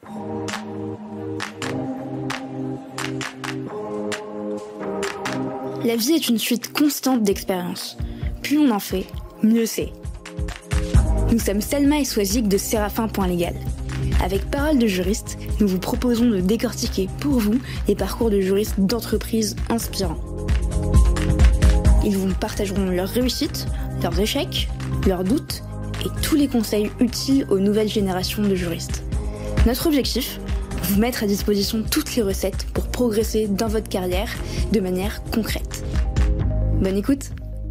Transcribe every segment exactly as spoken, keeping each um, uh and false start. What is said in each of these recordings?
La vie est une suite constante d'expériences. Plus on en fait, mieux c'est. Nous sommes Selma et Swazig de Séraphin point légal. Avec Parole de juriste, nous vous proposons de décortiquer pour vous les parcours de juristes d'entreprises inspirants. Ils vous partageront leurs réussites, leurs échecs, leurs doutes et tous les conseils utiles aux nouvelles générations de juristes. Notre objectif ? Vous mettre à disposition toutes les recettes pour progresser dans votre carrière de manière concrète. Bonne écoute!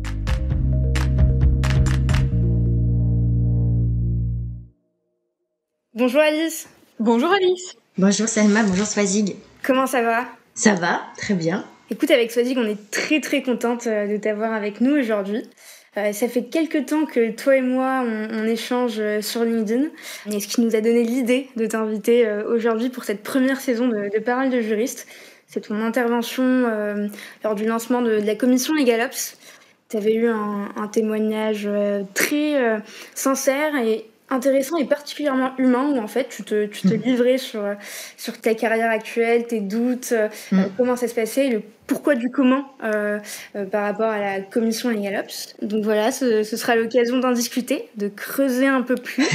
Bonjour Alice. Bonjour Alice. Bonjour Selma, bonjour Swazig. Comment ça va? Ça va, très bien. Écoute, avec Swazig, on est très très contente de t'avoir avec nous aujourd'hui. Euh, ça fait quelques temps que toi et moi, on, on échange sur LinkedIn. Et ce qui nous a donné l'idée de t'inviter euh, aujourd'hui pour cette première saison de, de Parole de juriste, c'est ton intervention euh, lors du lancement de, de la commission LegalOps. Tu avais eu un, un témoignage euh, très euh, sincère et intéressant et particulièrement humain où en fait tu te, tu te livrais sur, sur ta carrière actuelle, tes doutes, euh, mm. comment ça se passait, le pourquoi du comment euh, euh, par rapport à la commission LegalOps. Donc voilà, ce, ce sera l'occasion d'en discuter, de creuser un peu plus.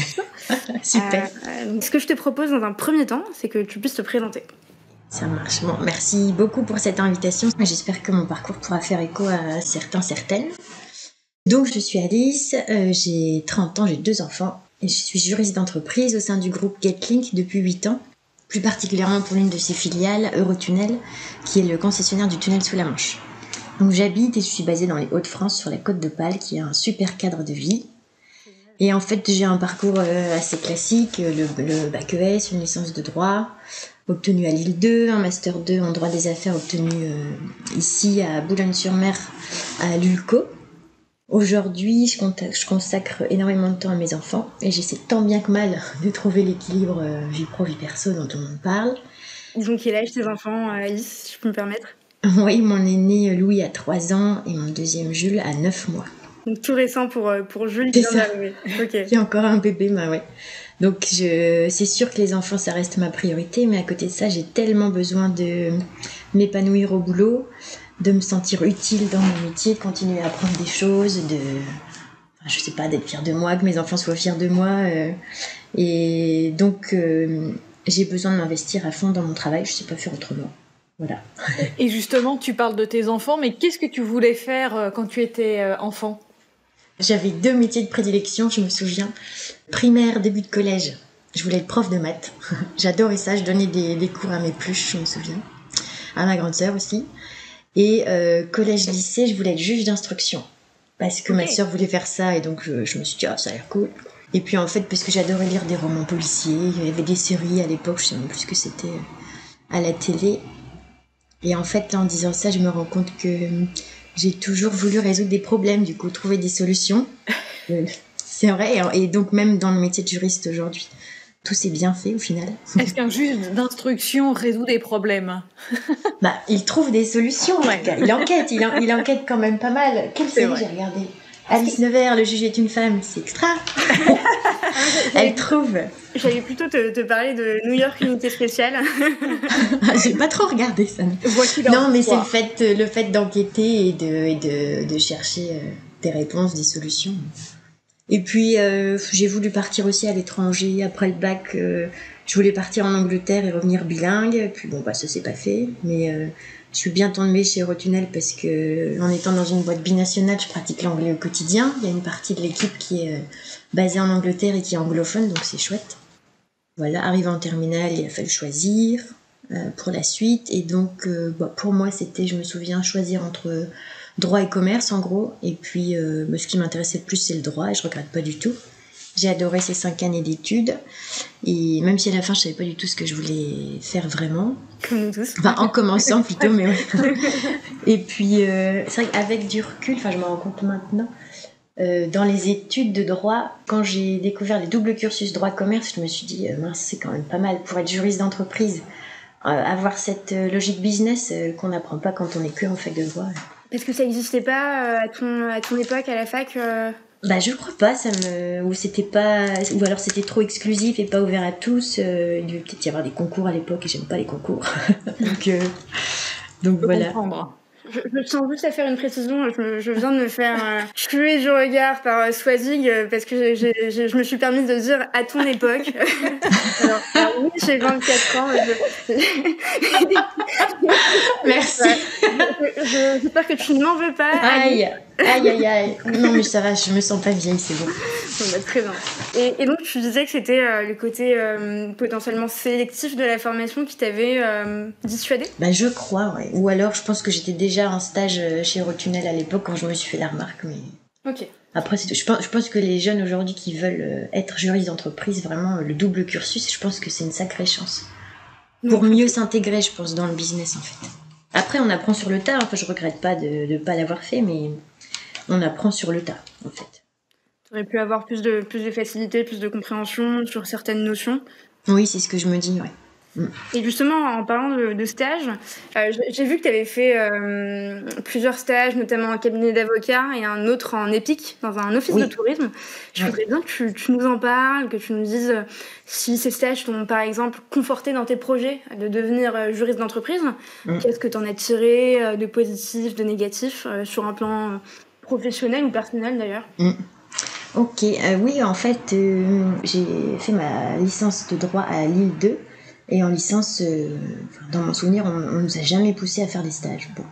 Super. Euh, donc ce que je te propose dans un premier temps, c'est que tu puisses te présenter. Ça marche. Bon, merci beaucoup pour cette invitation. J'espère que mon parcours pourra faire écho à certains, certaines. Donc je suis Alice, euh, j'ai trente ans, j'ai deux enfants. Et je suis juriste d'entreprise au sein du groupe Getlink depuis huit ans, plus particulièrement pour l'une de ses filiales, Eurotunnel, qui est le concessionnaire du tunnel sous la Manche. Donc j'habite et je suis basée dans les Hauts-de-France, sur la côte d'Opale, qui est un super cadre de vie. Et en fait, j'ai un parcours assez classique, le, le bac E S, une licence de droit, obtenue à Lille deux, un master deux en droit des affaires obtenu euh, ici à Boulogne-sur-Mer, à l'U L C O. Aujourd'hui, je, contacte, je consacre énormément de temps à mes enfants et j'essaie tant bien que mal de trouver l'équilibre euh, vie pro, vie perso dont tout le monde parle. Ils ont quel âge tes enfants, Alice, si je peux me permettre? Oui, mon aîné Louis a trois ans et mon deuxième Jules a neuf mois. Donc tout récent pour, pour Jules qui vient d'arriver. Okay. Il y a encore un bébé, bah ouais. Donc je, c'est sûr que les enfants, ça reste ma priorité, mais à côté de ça, j'ai tellement besoin de m'épanouir au boulot, de me sentir utile dans mon métier, de continuer à apprendre des choses, de, enfin, je sais pas, d'être fière de moi, que mes enfants soient fiers de moi. Euh, et donc, euh, j'ai besoin de m'investir à fond dans mon travail, je sais pas faire autrement. Voilà. Et justement, tu parles de tes enfants, mais qu'est-ce que tu voulais faire quand tu étais enfant? J'avais deux métiers de prédilection, je me souviens. Primaire, début de collège, je voulais être prof de maths. J'adorais ça, je donnais des, des cours à mes pluches, je me souviens. À ma grande sœur aussi. Et euh, collège-lycée, je voulais être juge d'instruction. Parce que okay. ma sœur voulait faire ça, et donc je, je me suis dit, ah, ça a l'air cool. Et puis en fait, parce que j'adorais lire des romans policiers, il y avait des séries à l'époque, je sais même plus ce que c'était à la télé. Et en fait, en disant ça, je me rends compte que j'ai toujours voulu résoudre des problèmes, du coup, trouver des solutions. C'est vrai, et donc même dans le métier de juriste aujourd'hui, tout s'est bien fait au final. Est-ce qu'un juge d'instruction résout des problèmes? Bah, il trouve des solutions, ouais. il enquête, il, en, il enquête quand même pas mal. Quelle série j'ai regardé? Alice Nevers, Le juge est une femme, c'est extra. Elle trouve. J'allais plutôt te, te parler de New York Unité Spéciale. J'ai pas trop regardé ça. Non, mais c'est le fait, le fait d'enquêter et de, et de, de chercher euh, des réponses, des solutions. Et puis, euh, j'ai voulu partir aussi à l'étranger. Après le bac, euh, je voulais partir en Angleterre et revenir bilingue. Puis bon, bah, ça s'est pas fait. Mais euh, je suis bien tombée chez Eurotunnel parce que, en étant dans une boîte binationale, je pratique l'anglais au quotidien. Il y a une partie de l'équipe qui est euh, basée en Angleterre et qui est anglophone, donc c'est chouette. Voilà, arrivé en terminale, il a fallu choisir euh, pour la suite. Et donc, euh, bah, pour moi, c'était, je me souviens, choisir entre droit et commerce, en gros. Et puis, euh, bah, ce qui m'intéressait le plus, c'est le droit, et je regrette pas du tout. J'ai adoré ces cinq années d'études. Et même si à la fin, je savais pas du tout ce que je voulais faire vraiment. Comme nous tous. Enfin, en commençant plutôt, mais ouais. Et puis, euh, c'est vrai qu'avec du recul, enfin, je me rends compte maintenant, euh, dans les études de droit, quand j'ai découvert les doubles cursus droit-commerce, je me suis dit, euh, mince, c'est quand même pas mal pour être juriste d'entreprise. Euh, avoir cette euh, logique business euh, qu'on n'apprend pas quand on est que en fac de droit. Est-ce que ça n'existait pas euh, à, ton, à ton époque, à la fac euh, Bah je crois pas, ça me ou c'était pas ou alors c'était trop exclusif et pas ouvert à tous. Euh, il devait peut-être y avoir des concours à l'époque et j'aime pas les concours. donc euh, donc voilà. Comprendre. Je, je tiens juste à faire une précision. Je, je viens de me faire euh, tuer du regard par euh, Swazig euh, parce que j'ai, j'ai, je me suis permise de dire à ton époque. alors, alors oui, j'ai vingt-quatre ans. Je... Merci. Je, je, j'espère que tu n'en veux pas. Aïe, aïe, aïe, aïe. Non mais ça va, je me sens pas vieille, c'est bon. Bon, bah, très bien. Et, et donc tu disais que c'était euh, le côté euh, potentiellement sélectif de la formation qui t'avait euh, dissuadé ? Bah je crois, ouais. Ou alors je pense que j'étais déjà en stage chez Eurotunnel à l'époque quand je me suis fait la remarque. Mais... Ok. Après, c'est, je, pense, je pense que les jeunes aujourd'hui qui veulent être juristes d'entreprise, vraiment le double cursus, je pense que c'est une sacrée chance. Pour mieux s'intégrer, je pense, dans le business en fait. Après, on apprend sur le tas. Enfin, je regrette pas de ne pas l'avoir fait, mais on apprend sur le tas en fait. Tu aurais pu avoir plus de, plus de facilité, plus de compréhension sur certaines notions. Oui, c'est ce que je me dis, ouais. Mm. Et justement, en parlant de, de stage, euh, j'ai vu que tu avais fait euh, plusieurs stages, notamment en cabinet d'avocat et un autre en EPIC, dans un office oui. de tourisme. Je ouais. voudrais bien que tu, tu nous en parles, que tu nous dises si ces stages t'ont, par exemple, conforté dans tes projets de devenir juriste d'entreprise. Mm. Qu'est-ce que tu en as tiré de positif, de négatif, euh, sur un plan professionnel ou personnel d'ailleurs ? Mm. Ok, euh, oui, en fait, euh, j'ai fait ma licence de droit à Lille deux. Et en licence, euh, dans mon souvenir, on, on nous a jamais poussé à faire des stages. Bon.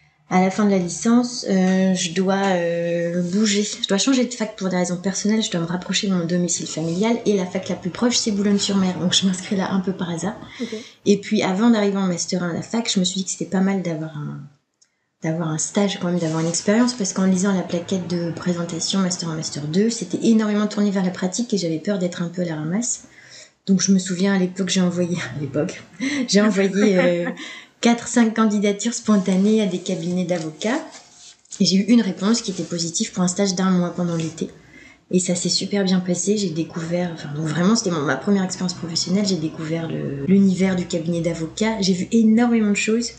À la fin de la licence, euh, je dois euh, bouger. Je dois changer de fac pour des raisons personnelles. Je dois me rapprocher de mon domicile familial. Et la fac la plus proche, c'est Boulogne-sur-Mer. Donc je m'inscris là un peu par hasard. Okay. Et puis avant d'arriver en master un à la fac, je me suis dit que c'était pas mal d'avoir un, d'avoir un stage, quand même, d'avoir une expérience. Parce qu'en lisant la plaquette de présentation master un, master deux, c'était énormément tourné vers la pratique et j'avais peur d'être un peu à la ramasse. Donc je me souviens à l'époque, j'ai envoyé, à l'époque, j'ai envoyé euh, quatre cinq candidatures spontanées à des cabinets d'avocats. Et j'ai eu une réponse qui était positive pour un stage d'un mois pendant l'été. Et ça s'est super bien passé, j'ai découvert, enfin donc vraiment c'était mon, ma première expérience professionnelle, j'ai découvert le, l'univers du cabinet d'avocats. J'ai vu énormément de choses,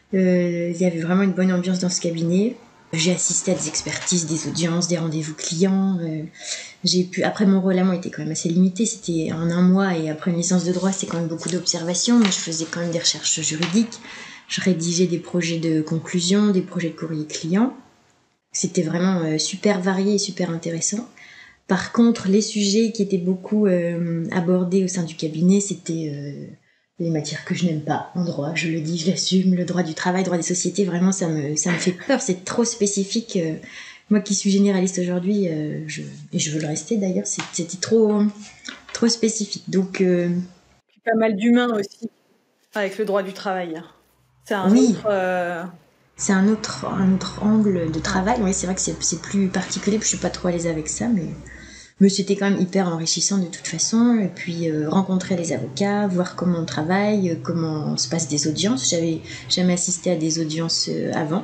euh, il y avait vraiment une bonne ambiance dans ce cabinet. J'ai assisté à des expertises, des audiences, des rendez-vous clients. Euh, j'ai pu. Après, mon rôle à moi était quand même assez limité. C'était en un mois et après une licence de droit, c'était quand même beaucoup d'observations. Mais je faisais quand même des recherches juridiques. Je rédigeais des projets de conclusion, des projets de courrier client. C'était vraiment euh, super varié et super intéressant. Par contre, les sujets qui étaient beaucoup euh, abordés au sein du cabinet, c'était euh, les matières que je n'aime pas en droit, je le dis, je l'assume, le droit du travail, le droit des sociétés, vraiment ça me, ça me fait peur, c'est trop spécifique. Euh, moi qui suis généraliste aujourd'hui, euh, je, et je veux le rester d'ailleurs, c'est, c'était trop, trop spécifique. Donc, euh... pas mal d'humains aussi, avec le droit du travail. C'est un oui. autre... Euh... C'est un autre, un autre angle de travail, oui c'est vrai que c'est, c'est plus particulier, puis je suis pas trop à l'aise avec ça, mais... Mais c'était quand même hyper enrichissant de toute façon. Et puis euh, rencontrer les avocats, voir comment on travaille, euh, comment se passent des audiences. J'avais jamais assisté à des audiences euh, avant.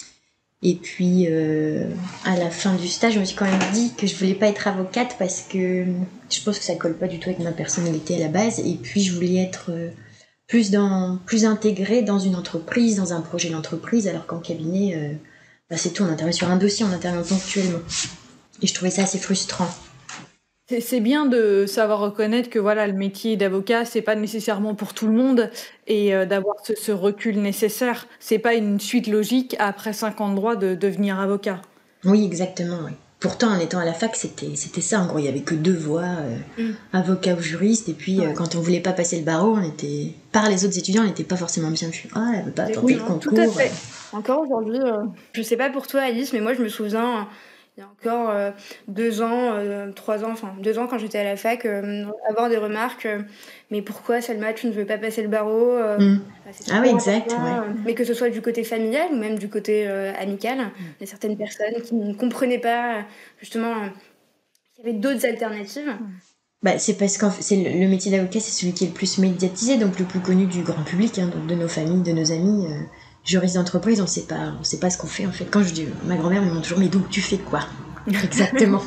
Et puis euh, à la fin du stage, je me suis quand même dit que je voulais pas être avocate parce que je pense que ça colle pas du tout avec ma personnalité à la base. Et puis je voulais être euh, plus dans, plus intégrée dans une entreprise, dans un projet d'entreprise, alors qu'en cabinet, euh, bah, c'est tout. On intervient sur un dossier, on intervient ponctuellement. Et je trouvais ça assez frustrant. C'est, c'est bien de savoir reconnaître que voilà, le métier d'avocat, c'est pas nécessairement pour tout le monde et euh, d'avoir ce, ce recul nécessaire. C'est pas une suite logique après cinq ans de droit de devenir avocat. Oui, exactement. Oui. Pourtant, en étant à la fac, c'était, c'était ça. En gros, il y avait que deux voies, euh, mm. avocat ou juriste. Et puis, ouais. euh, quand on voulait pas passer le barreau, on était, par les autres étudiants, on n'était pas forcément bien vu. Ah, elle veut pas tenter oui, le concours. Tout à fait. Euh... Encore aujourd'hui, euh, je sais pas pour toi, Alice, mais moi, je me souviens... Euh... Il y a encore euh, deux ans, euh, trois ans, enfin deux ans quand j'étais à la fac, euh, avoir des remarques, euh, mais pourquoi Salma, tu ne veux pas passer le barreau euh, mmh. Ah oui, exact. Ouais. Euh, mais que ce soit du côté familial ou même du côté euh, amical, mmh. il y a certaines personnes qui ne comprenaient pas justement euh, qu'il y avait d'autres alternatives. Mmh. Bah, c'est parce que c'est le, le métier d'avocat, c'est celui qui est le plus médiatisé, donc le plus connu du grand public, hein, donc de nos familles, de nos amis. Euh... Juriste d'entreprise, on sait pas, on sait pas ce qu'on fait en fait. Quand je dis, ma grand-mère me demande toujours, mais donc tu fais quoi ? Exactement.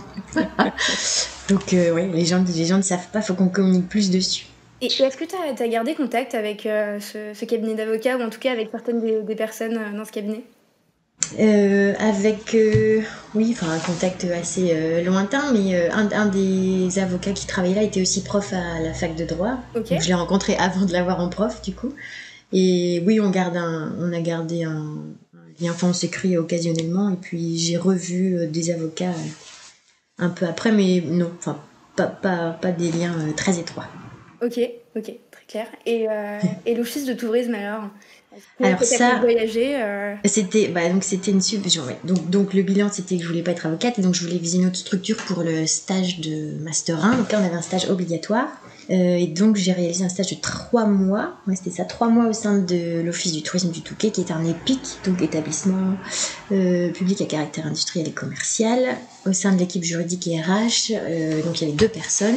Donc euh, oui, les gens, les gens ne savent pas, faut qu'on communique plus dessus. Et est-ce que tu as gardé contact avec euh, ce, ce cabinet d'avocats ou en tout cas avec certaines des, des personnes euh, dans ce cabinet ? euh, Avec, euh, oui, enfin un contact assez euh, lointain, mais euh, un, un des avocats qui travaillait là était aussi prof à la fac de droit. Okay. Donc je l'ai rencontré avant de l'avoir en prof, du coup. Et oui, on, garde un, on a gardé un, un lien, enfin on s'écrit occasionnellement, et puis j'ai revu euh, des avocats euh, un peu après, mais non, enfin pas, pas, pas des liens euh, très étroits. Ok, ok, très clair. Et, euh, et l'office de tourisme alors Alors ça, voyager, euh... c'était, bah donc c'était une subvention. Ouais. Donc donc le bilan c'était que je voulais pas être avocate et donc je voulais viser une autre structure pour le stage de master un. Donc là on avait un stage obligatoire euh, et donc j'ai réalisé un stage de trois mois. Ouais, c'était ça, trois mois au sein de l'office du tourisme du Touquet qui est un EPIC, donc établissement euh, public à caractère industriel et commercial, au sein de l'équipe juridique et R H. Euh, donc il y avait deux personnes.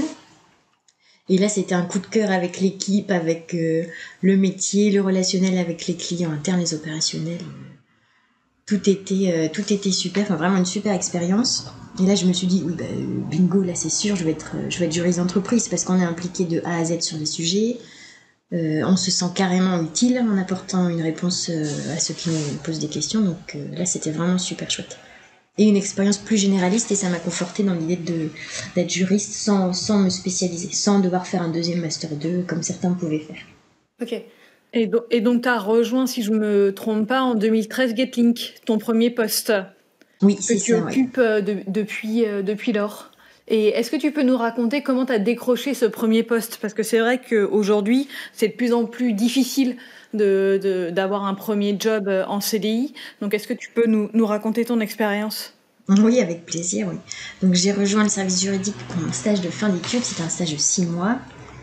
Et là, c'était un coup de cœur avec l'équipe, avec euh, le métier, le relationnel avec les clients internes, les opérationnels. Tout était, euh, tout était super, enfin vraiment une super expérience. Et là, je me suis dit, oui, bah, bingo, là c'est sûr, je vais être, je vais être juriste d'entreprise parce qu'on est impliqué de A à Z sur les sujets. Euh, on se sent carrément utile en apportant une réponse euh, à ceux qui nous posent des questions. Donc euh, là, c'était vraiment super chouette. Et une expérience plus généraliste, et ça m'a conforté dans l'idée de, d'être juriste sans, sans me spécialiser, sans devoir faire un deuxième master deux comme certains pouvaient faire. Ok. Et, do- et donc tu as rejoint, si je ne me trompe pas, en deux mille treize Getlink, ton premier poste. Oui, c'est que tu ça, occupes ouais. de, depuis, euh, depuis lors. Et est-ce que tu peux nous raconter comment tu as décroché ce premier poste ? Parce que c'est vrai qu'aujourd'hui, c'est de plus en plus difficile de, de, d'avoir un premier job en C D I. Donc, est-ce que tu peux nous, nous raconter ton expérience ? Oui, avec plaisir, oui. Donc, j'ai rejoint le service juridique pour mon stage de fin d'études. C'était un stage de six mois.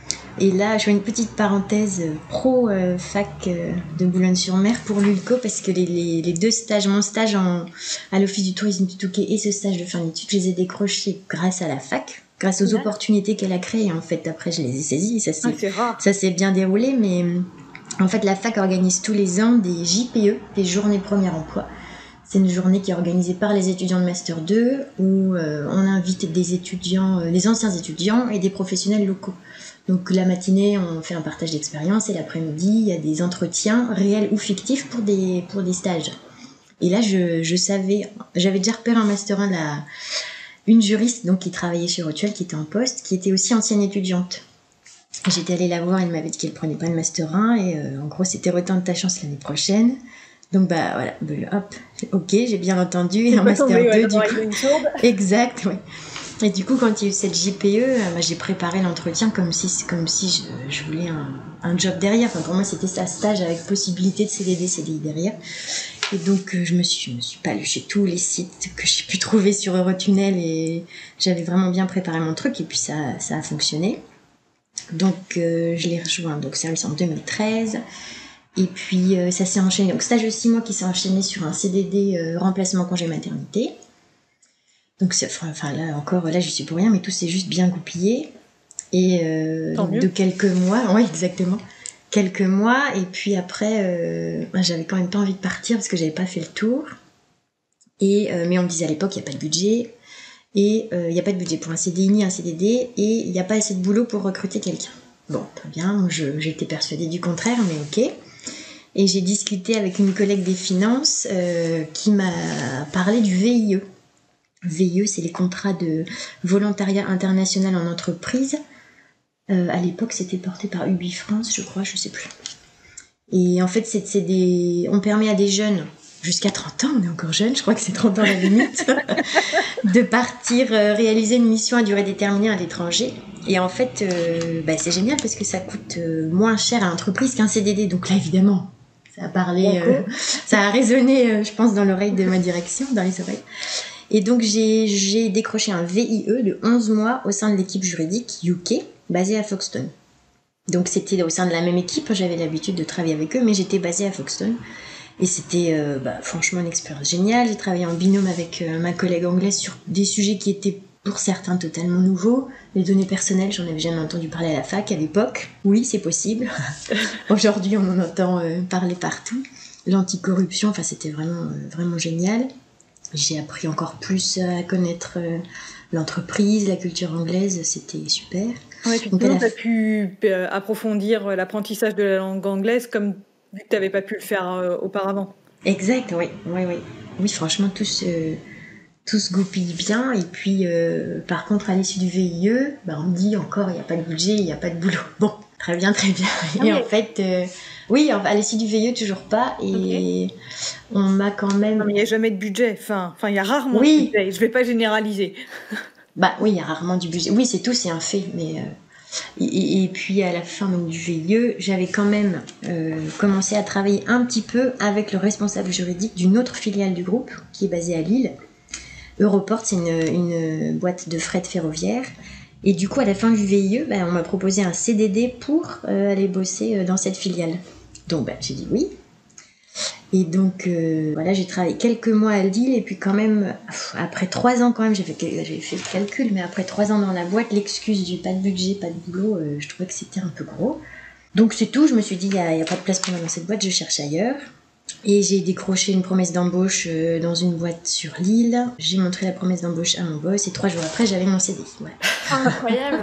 Et là, je fais une petite parenthèse pro-fac euh, de Boulogne-sur-Mer pour l'U L C O parce que les, les, les deux stages, mon stage en, à l'Office du tourisme du Touquet et ce stage de fin d'études, je les ai décrochés grâce à la fac, grâce aux ouais. opportunités qu'elle a créées. En fait, après, je les ai saisies et ça s'est, ah, ça s'est bien déroulé. Mais en fait, la fac organise tous les ans des J P E, des Journées Premier Emploi. C'est une journée qui est organisée par les étudiants de Master deux où euh, on invite des étudiants, euh, des anciens étudiants et des professionnels locaux. Donc la matinée, on fait un partage d'expérience et l'après-midi, il y a des entretiens réels ou fictifs pour des, pour des stages. Et là, je, je savais, j'avais déjà repéré en Master un la, une juriste donc, qui travaillait chez Rotuel, qui était en poste, qui était aussi ancienne étudiante. J'étais allée la voir, elle m'avait dit qu'elle ne prenait pas de Master un et euh, en gros, c'était retente ta chance l'année prochaine. Donc bah voilà, hop, ok, j'ai bien entendu, et un Master deux ouais, du coup. Exact, oui. Et du coup, quand il y a eu cette J P E, bah, j'ai préparé l'entretien comme si, comme si je, je voulais un, un job derrière. Enfin, pour moi, c'était ça, stage avec possibilité de C D D, C D I derrière. Et donc, je me suis, je me suis paluchée tous les sites que j'ai pu trouver sur Eurotunnel et j'avais vraiment bien préparé mon truc et puis ça, ça a fonctionné. Donc, euh, je l'ai rejoint, donc service en deux mille treize. Et puis, euh, ça s'est enchaîné. Donc, stage de six mois qui s'est enchaîné sur un C D D euh, remplacement congé maternité. Donc, c'est, enfin, là, encore, là, je suis pour rien, mais tout s'est juste bien goupillé. Et euh, donc, de quelques mois, oui, exactement. Quelques mois, et puis après, euh, ben, j'avais quand même pas envie de partir parce que j'avais pas fait le tour. Et, euh, mais on me disait à l'époque, il n'y a pas de budget. Et il euh, n'y a pas de budget pour un C D I ni un C D D. Et il n'y a pas assez de boulot pour recruter quelqu'un. Bon, très bien, je, j'étais persuadée du contraire, mais ok. Et j'ai discuté avec une collègue des finances euh, qui m'a parlé du V I E. V I E, c'est les contrats de volontariat international en entreprise. Euh, à l'époque, c'était porté par UbiFrance, je crois, je sais plus. Et en fait, c'est, c'est des... on permet à des jeunes, jusqu'à trente ans, on est encore jeunes, je crois que c'est trente ans la limite, de partir euh, réaliser une mission à durée déterminée à l'étranger. Et en fait, euh, bah, c'est génial parce que ça coûte euh, moins cher à l'entreprise qu'un C D D. Donc là, évidemment, ça a parlé, euh, ça a résonné, euh, je pense, dans l'oreille de ma direction, dans les oreilles. Et donc, j'ai, j'ai décroché un V I E de onze mois au sein de l'équipe juridique U K, basée à Folkestone. Donc, c'était au sein de la même équipe, j'avais l'habitude de travailler avec eux, mais j'étais basée à Folkestone. Et c'était euh, bah, franchement une expérience géniale. J'ai travaillé en binôme avec euh, ma collègue anglaise sur des sujets qui étaient pour certains totalement nouveaux. Les données personnelles, j'en avais jamais entendu parler à la fac à l'époque. Oui, c'est possible. Aujourd'hui, on en entend euh, parler partout. L'anticorruption, enfin, c'était vraiment, euh, vraiment génial. J'ai appris encore plus à connaître euh, l'entreprise, la culture anglaise, c'était super. Ouais, puis tu as pu euh, approfondir l'apprentissage de la langue anglaise comme vu que tu n'avais pas pu le faire euh, auparavant. Exact, oui, oui, oui. oui, franchement, tout se, tout se goupille bien. Et puis, euh, par contre, à l'issue du V I E, bah, on me dit encore, il n'y a pas de budget, il n'y a pas de boulot. Bon, très bien, très bien. Et okay. en fait, euh, oui, à l'issue du V I E, toujours pas. Et okay. on m'a quand même... Non, mais il n'y a jamais de budget. Enfin, il y a rarement oui. de budget. Je ne vais pas généraliser. Bah oui, il y a rarement du budget. Oui, c'est tout, c'est un fait. Mais... Euh... Et, et puis à la fin donc, du V I E, j'avais quand même euh, commencé à travailler un petit peu avec le responsable juridique d'une autre filiale du groupe qui est basée à Lille. Europort, c'est une, une boîte de fret ferroviaire. Et du coup, à la fin du V I E, ben, on m'a proposé un C D D pour euh, aller bosser dans cette filiale. Donc ben, j'ai dit oui. Et donc euh, voilà, j'ai travaillé quelques mois à Lille et puis quand même, après trois ans quand même, j'ai fait, j'ai fait le calcul, mais après trois ans dans la boîte, l'excuse du pas de budget, pas de boulot, euh, je trouvais que c'était un peu gros. Donc c'est tout, je me suis dit, il n'y a, a pas de place pour moi dans cette boîte, je cherche ailleurs. Et j'ai décroché une promesse d'embauche euh, dans une boîte sur Lille. J'ai montré la promesse d'embauche à mon boss et trois jours après, j'avais mon C D I. Ouais. Incroyable.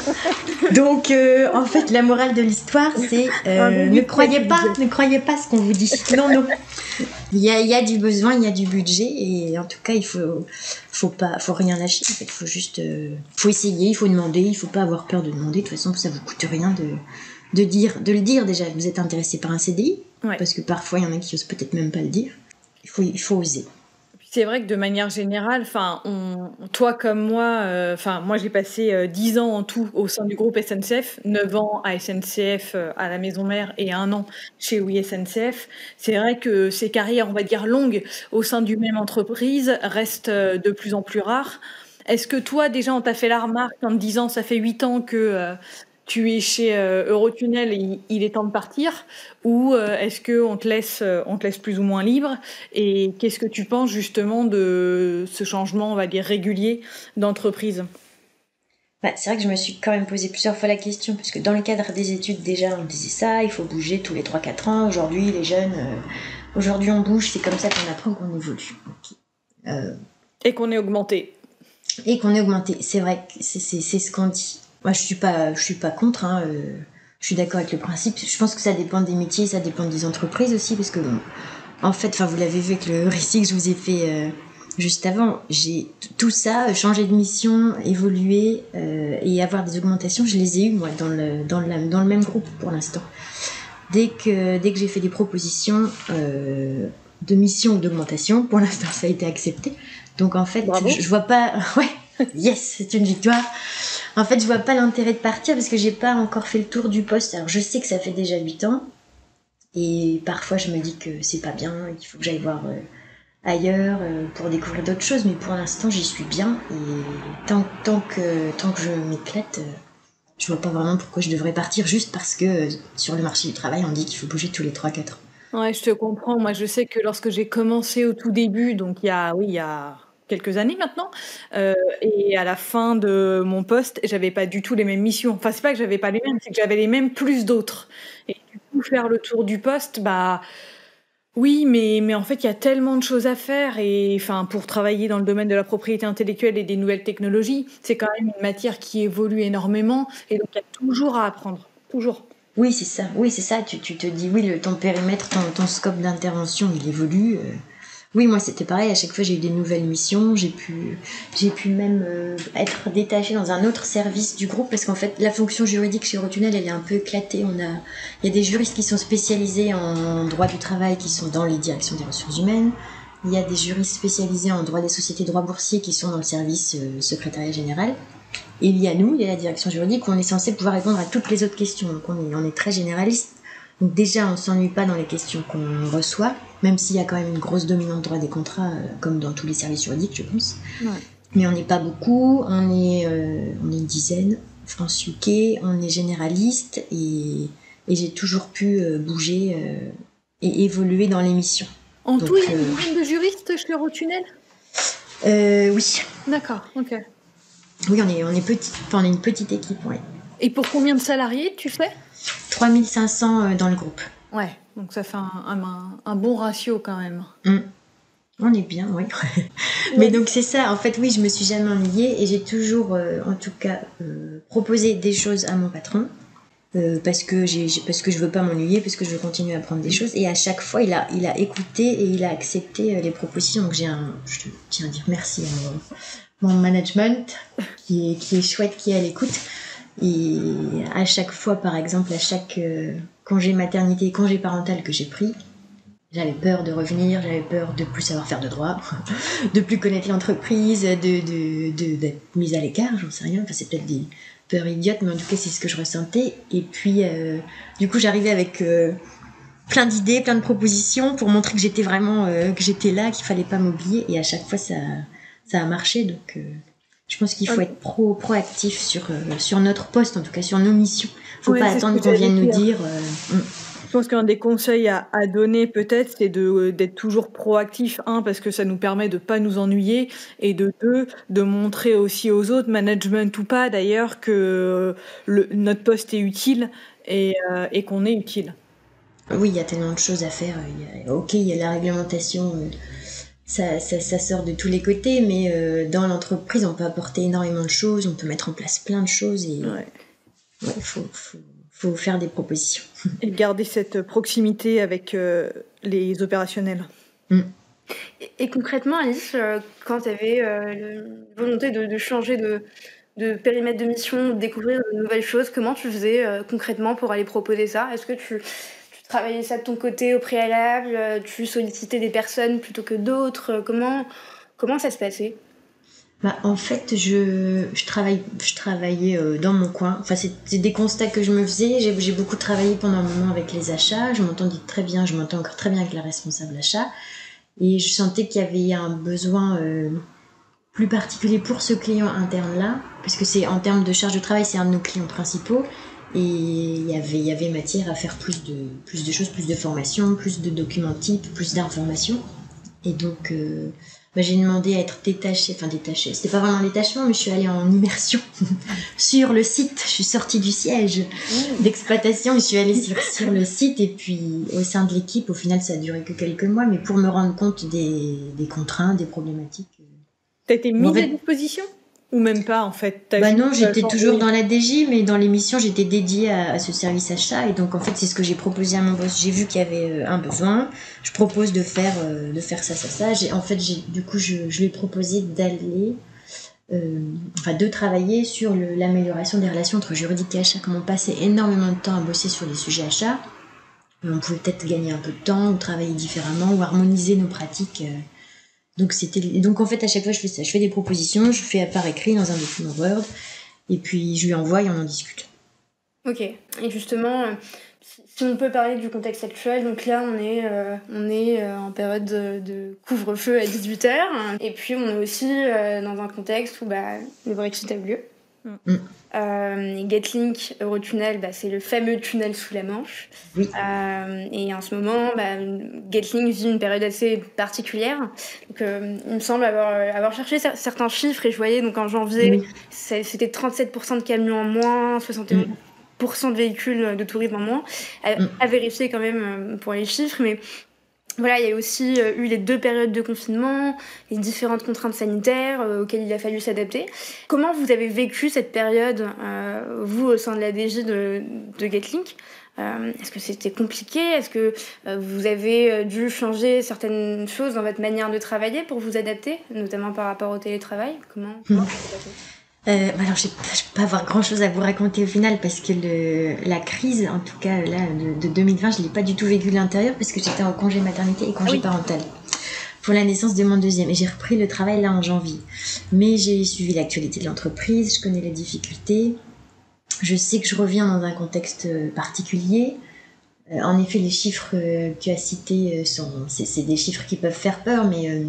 Donc, euh, en fait, la morale de l'histoire, c'est euh, ne croyez pas, ne croyez pas ce qu'on vous dit. Non, non. Il y a, il y a du besoin, il y a du budget, et en tout cas, il faut, faut pas, faut rien lâcher. En fait, il faut juste, euh, faut essayer, il faut demander, il faut pas avoir peur de demander. De toute façon, ça vous coûte rien de, de dire, de le dire déjà. Vous êtes intéressé par un C D I, ouais. Parce que parfois, il y en a qui osent peut-être même pas le dire. Il faut, il faut oser. C'est vrai que de manière générale, enfin, on, toi comme moi, enfin, euh, moi j'ai passé euh, dix ans en tout au sein du groupe S N C F, neuf ans à S N C F euh, à la maison mère et un an chez Oui S N C F. C'est vrai que ces carrières, on va dire longues, au sein d'une même entreprise, restent euh, de plus en plus rares. Est-ce que toi, déjà, on t'a fait la remarque en te disant, ça fait huit ans que euh, tu es chez euh, Eurotunnel et il, il est temps de partir, ou euh, est-ce qu'on te laisse, euh, on te laisse plus ou moins libre? Et qu'est-ce que tu penses justement de ce changement, on va dire, régulier d'entreprise? Bah, c'est vrai que je me suis quand même posé plusieurs fois la question, parce que dans le cadre des études, déjà, on disait ça, il faut bouger tous les trois quatre ans. Aujourd'hui, les jeunes, euh, aujourd'hui on bouge, c'est comme ça qu'on apprend, qu'on évolue. Okay. Euh... Et qu'on est augmenté. Et qu'on est augmenté, c'est vrai, c'est, c'est, c'est ce qu'on dit. Moi, je suis pas, je suis pas contre. Hein, euh, je suis d'accord avec le principe. Je pense que ça dépend des métiers, ça dépend des entreprises aussi, parce que, bon, en fait, enfin, vous l'avez vu avec le récit que je vous ai fait euh, juste avant. J'ai tout ça, changer de mission, évoluer euh, et avoir des augmentations. Je les ai eues moi dans le dans le dans le même groupe pour l'instant. Dès que dès que j'ai fait des propositions euh, de mission ou d'augmentation, pour l'instant, ça a été accepté. Donc en fait, je, je vois pas. Ouais. Yes, c'est une victoire. En fait, je vois pas l'intérêt de partir parce que j'ai pas encore fait le tour du poste. Alors, je sais que ça fait déjà huit ans. Et parfois, je me dis que c'est pas bien et qu'il faut que j'aille voir euh, ailleurs euh, pour découvrir d'autres choses. Mais pour l'instant, j'y suis bien. Et tant, tant, que, tant que je m'éclate, euh, je vois pas vraiment pourquoi je devrais partir juste parce que euh, sur le marché du travail, on dit qu'il faut bouger tous les trois quatre ans. Ouais, je te comprends. Moi, je sais que lorsque j'ai commencé au tout début, donc il y a, oui, il y a quelques années maintenant, euh, et à la fin de mon poste, j'avais pas du tout les mêmes missions. Enfin, c'est pas que j'avais pas les mêmes, c'est que j'avais les mêmes plus d'autres. Et du coup, faire le tour du poste, bah oui, mais mais en fait, il y a tellement de choses à faire et enfin, pour travailler dans le domaine de la propriété intellectuelle et des nouvelles technologies, c'est quand même une matière qui évolue énormément et donc il y a toujours à apprendre, toujours. Oui, c'est ça. Oui, c'est ça. Tu, tu te dis, oui, le, ton périmètre, ton, ton scope d'intervention, il évolue. Euh... Oui, moi, c'était pareil. À chaque fois, j'ai eu des nouvelles missions. J'ai pu, j'ai pu même euh, être détachée dans un autre service du groupe parce qu'en fait, la fonction juridique chez Eurotunnel, elle est un peu éclatée. On a, il y a des juristes qui sont spécialisés en droit du travail, qui sont dans les directions des ressources humaines. Il y a des juristes spécialisés en droit des sociétés, droit boursier, qui sont dans le service euh, secrétariat général. Et il y a nous, il y a la direction juridique, où on est censé pouvoir répondre à toutes les autres questions. Donc on est, on est très généraliste. Donc déjà, on ne s'ennuie pas dans les questions qu'on reçoit, même s'il y a quand même une grosse dominante droit des contrats, euh, comme dans tous les services juridiques, je pense. Ouais. Mais on n'est pas beaucoup, on est, euh, on est une dizaine, France-U K, on est généraliste, et, et j'ai toujours pu euh, bouger euh, et évoluer dans les missions. En Donc, tout, il y a une dizaine euh... de juristes chez Eurotunnel ? euh, Oui. D'accord, ok. Oui, on est, on est, petit, enfin, on est une petite équipe, oui. Et pour combien de salariés tu fais ? trois mille cinq cents dans le groupe. Ouais, donc ça fait un, un, un bon ratio quand même. Mmh. On est bien, oui. Ouais. Mais donc c'est ça, en fait, oui, je me suis jamais ennuyée et j'ai toujours, euh, en tout cas, euh, proposé des choses à mon patron. euh, parce que j'ai, parce que je veux pas m'ennuyer, parce que je veux continuer à apprendre des choses. Et à chaque fois, il a, il a écouté et il a accepté les propositions. Donc j'ai un, je tiens à dire merci à mon, mon management qui est, qui est chouette, qui est à l'écoute. Et à chaque fois, par exemple, à chaque euh, congé maternité, congé parental que j'ai pris, j'avais peur de revenir, j'avais peur de plus savoir faire de droit, de plus connaître l'entreprise, de, de, de, d'être mise à l'écart, j'en sais rien. Enfin, c'est peut-être des peurs idiotes, mais en tout cas, c'est ce que je ressentais. Et puis, euh, du coup, j'arrivais avec euh, plein d'idées, plein de propositions pour montrer que j'étais vraiment, euh, que j'étais là, qu'il fallait pas m'oublier. Et à chaque fois, ça, ça a marché. Donc, euh, je pense qu'il faut okay. être pro, proactif sur, euh, sur notre poste, en tout cas sur nos missions. Faut ouais, pas attendre qu'on vienne nous dire... Euh, mm. Je pense qu'un des conseils à, à donner peut-être, c'est de, d'être toujours proactif, un, parce que ça nous permet de pas nous ennuyer, et de deux, de montrer aussi aux autres, management ou pas d'ailleurs, que le, notre poste est utile et, euh, et qu'on est utile. Oui, il y a tellement de choses à faire. Il y a, ok, il y a la réglementation, euh, ça, ça, ça sort de tous les côtés, mais euh, dans l'entreprise, on peut apporter énormément de choses, on peut mettre en place plein de choses, et ouais, ouais faut... faut... faut faire des propositions. Et garder cette proximité avec euh, les opérationnels. Mm. Et, et concrètement, Alice, euh, quand tu avais euh, la volonté de, de changer de, de périmètre de mission, de découvrir de nouvelles choses, comment tu faisais euh, concrètement pour aller proposer ça ? Est-ce que tu, tu travaillais ça de ton côté au préalable ? Tu sollicitais des personnes plutôt que d'autres ? Comment, comment ça se passait ? Bah, en fait, je, je, travaille, je travaillais euh, dans mon coin. Enfin, c'était des constats que je me faisais. J'ai, j'ai beaucoup travaillé pendant un moment avec les achats. Je m'entendais très bien, je m'entends encore très bien avec la responsable achat. Et je sentais qu'il y avait un besoin euh, plus particulier pour ce client interne-là. Parce que c'est, en termes de charge de travail, c'est un de nos clients principaux. Et il y avait, il y avait matière à faire plus de, plus de choses, plus de formations, plus de documents types, plus d'informations. Et donc... Euh, Bah, j'ai demandé à être détachée, enfin détachée, c'était pas vraiment un détachement, mais je suis allée en immersion sur le site. Je suis sortie du siège d'exploitation et je suis allée sur, sur le site, et puis au sein de l'équipe, au final ça a duré que quelques mois, mais pour me rendre compte des, des contraintes, des problématiques. T'as été mise en fait, à disposition ? Ou même pas, en fait? Bah non, j'étais toujours dans la D J, mais dans l'émission, j'étais dédiée à, à ce service achat. Et donc, en fait, c'est ce que j'ai proposé à mon boss. J'ai vu qu'il y avait un besoin. Je propose de faire, euh, de faire ça, ça, ça. J'ai, en fait, j'ai, du coup, je, je lui ai proposé d'aller, euh, enfin, de travailler sur le, l'amélioration des relations entre juridique et achat. Comme on passait énormément de temps à bosser sur les sujets achats, on pouvait peut-être gagner un peu de temps, ou travailler différemment, ou harmoniser nos pratiques. Euh, Donc, c'était... Donc en fait à chaque fois je fais ça, je fais des propositions, je fais par écrit dans un document Word et puis je lui envoie et on en discute. Ok, et justement si on peut parler du contexte actuel, donc là on est, euh, on est euh, en période de, de couvre-feu à dix-huit heures et puis on est aussi euh, dans un contexte où bah, le Brexit a eu lieu. Mm. Euh, et Getlink Eurotunnel, bah, c'est le fameux tunnel sous la Manche. Oui. Euh, et en ce moment, bah, Getlink vit une période assez particulière. Donc, euh, il me semble avoir, avoir cherché certains chiffres et je voyais donc en janvier, oui. C'était trente-sept pour cent de camions en moins, soixante et onze pour cent de véhicules de tourisme en moins. À, mm. à vérifier quand même pour les chiffres, mais voilà, il y a aussi euh, eu les deux périodes de confinement, les différentes contraintes sanitaires euh, auxquelles il a fallu s'adapter. Comment vous avez vécu cette période, euh, vous, au sein de la D J de, de Getlink ? euh, Est-ce que c'était compliqué ? Est-ce que euh, vous avez dû changer certaines choses dans votre manière de travailler pour vous adapter, notamment par rapport au télétravail ? Comment, comment mmh. ça s'est passé ? Euh, alors, je ne peux pas avoir grand-chose à vous raconter au final parce que le, la crise, en tout cas là, de, de deux mille vingt, je ne l'ai pas du tout vécue de l'intérieur parce que j'étais en congé maternité et congé ah oui. parental pour la naissance de mon deuxième. Et j'ai repris le travail là en janvier. Mais j'ai suivi l'actualité de l'entreprise, je connais les difficultés. Je sais que je reviens dans un contexte particulier. Euh, en effet, les chiffres euh, que tu as cités, sont, c'est, c'est des chiffres qui peuvent faire peur, mais... Euh,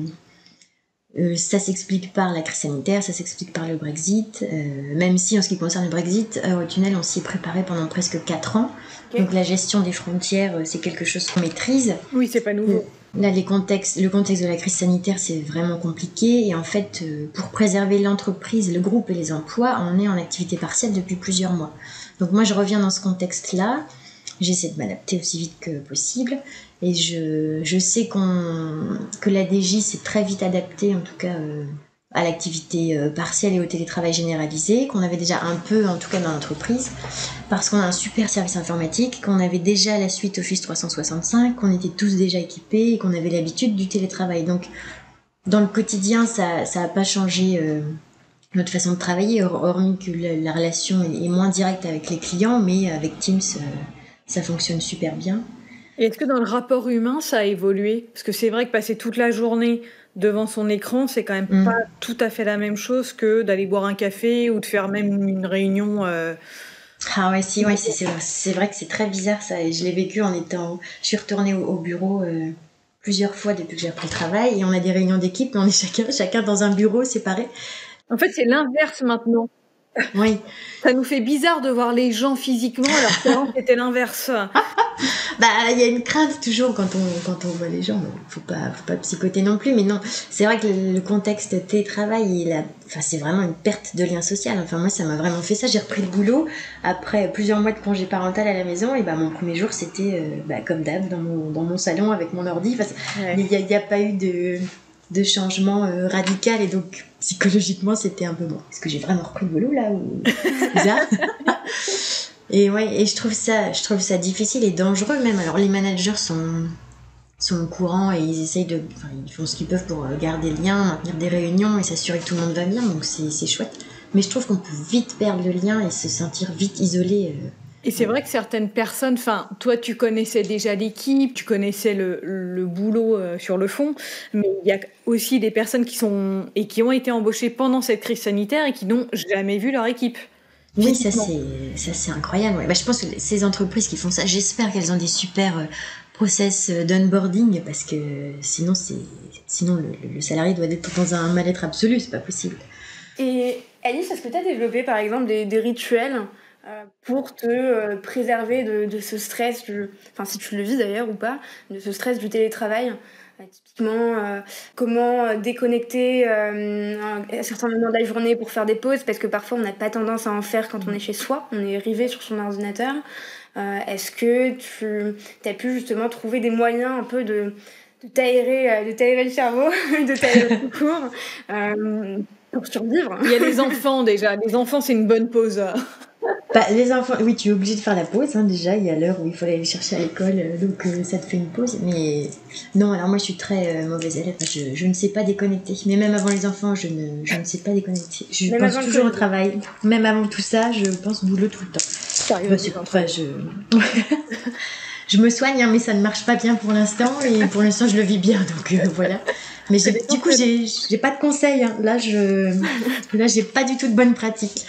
Euh, ça s'explique par la crise sanitaire, ça s'explique par le Brexit, euh, même si en ce qui concerne le Brexit, Eurotunnel, on s'y est préparé pendant presque quatre ans. Okay. Donc la gestion des frontières, c'est quelque chose qu'on maîtrise. Oui, c'est pas nouveau. Là, les contextes, le contexte de la crise sanitaire, c'est vraiment compliqué. Et en fait, euh, pour préserver l'entreprise, le groupe et les emplois, on est en activité partielle depuis plusieurs mois. Donc moi, je reviens dans ce contexte-là. J'essaie de m'adapter aussi vite que possible. Et je, je sais qu'on, que la D J s'est très vite adaptée, en tout cas, euh, à l'activité euh, partielle et au télétravail généralisé, qu'on avait déjà un peu, en tout cas dans l'entreprise, parce qu'on a un super service informatique, qu'on avait déjà la suite Office trois cent soixante-cinq, qu'on était tous déjà équipés et qu'on avait l'habitude du télétravail. Donc, dans le quotidien, ça ça a pas changé euh, notre façon de travailler, hormis que la, la relation est, est moins directe avec les clients, mais avec Teams, euh, ça fonctionne super bien. Et est-ce que dans le rapport humain, ça a évolué ? Parce que c'est vrai que passer toute la journée devant son écran, c'est quand même mmh. pas tout à fait la même chose que d'aller boire un café ou de faire même une réunion. Euh... Ah ouais, si, ouais, c'est, c'est, vrai, c'est vrai que c'est très bizarre ça. Et je l'ai vécu en étant. Je suis retournée au, au bureau euh, plusieurs fois depuis que j'ai repris le travail et on a des réunions d'équipe, mais on est chacun, chacun dans un bureau séparé. En fait, c'est l'inverse maintenant. Oui. Ça nous fait bizarre de voir les gens physiquement alors qu'avant c'était l'inverse. Bah, il y a une crainte toujours quand on, quand on voit les gens. Faut pas, faut pas psychoter non plus. Mais non, c'est vrai que le, le contexte télétravail, il a, enfin, c'est vraiment une perte de lien social. Enfin, moi, ça m'a vraiment fait ça. J'ai repris le boulot après plusieurs mois de congé parental à la maison. Et bah, mon premier jour, c'était, euh, bah, comme d'hab, dans mon, dans mon salon avec mon ordi. Enfin, ouais. Il n'y a, il y a pas eu de, de changement euh, radical. Et donc, psychologiquement, c'était un peu bon. Est-ce que j'ai vraiment repris le boulot, là, ou bizarre? Et ouais, et je trouve ça, je trouve ça difficile et dangereux même. Alors les managers sont, sont au courant et ils essayent de, enfin, ils font ce qu'ils peuvent pour garder le lien, maintenir des réunions et s'assurer que tout le monde va bien. Donc c'est, c'est chouette. Mais je trouve qu'on peut vite perdre le lien et se sentir vite isolé. Euh, Et c'est vrai que certaines personnes, enfin, toi tu connaissais déjà l'équipe, tu connaissais le, le boulot euh, sur le fond, mais il y a aussi des personnes qui sont et qui ont été embauchées pendant cette crise sanitaire et qui n'ont jamais vu leur équipe. Oui, ça c'est, ça c'est incroyable. Ouais. Bah, je pense que ces entreprises qui font ça, j'espère qu'elles ont des super euh, process d'onboarding parce que sinon, c'est, sinon le, le salarié doit être dans un mal-être absolu, c'est pas possible. Et Alice, est-ce que tu as développé par exemple des, des rituels euh, pour te euh, préserver de, de ce stress, du, enfin si tu le vis d'ailleurs ou pas, de ce stress du télétravail ? Euh, typiquement, euh, comment déconnecter euh, à certains moments de la journée pour faire des pauses, parce que parfois on n'a pas tendance à en faire quand on est chez soi, on est rivé sur son ordinateur. Euh, est-ce que tu as pu justement trouver des moyens un peu de, de, t'aérer, de t'aérer le cerveau, de t'aérer tout court, euh, pour survivre ? Il y a les enfants déjà, les enfants c'est une bonne pause. Bah, les enfants, oui, tu es obligé de faire la pause, hein, déjà, il y a l'heure où il faut aller les chercher à l'école, euh, donc euh, ça te fait une pause, mais non, alors moi je suis très euh, mauvaise élève, je, je ne sais pas déconnecter, mais même avant les enfants, je ne, je ne sais pas déconnecter, je même pense toujours au travail, même avant tout ça, je pense boulot tout le temps. Bah, c'est, enfin, je... je me soigne, hein, mais ça ne marche pas bien pour l'instant, et pour l'instant je le vis bien, donc euh, voilà. Mais j'ai, du coup, j'ai, j'ai pas de conseils, hein. Là, je, là, j'ai pas du tout de bonnes pratiques.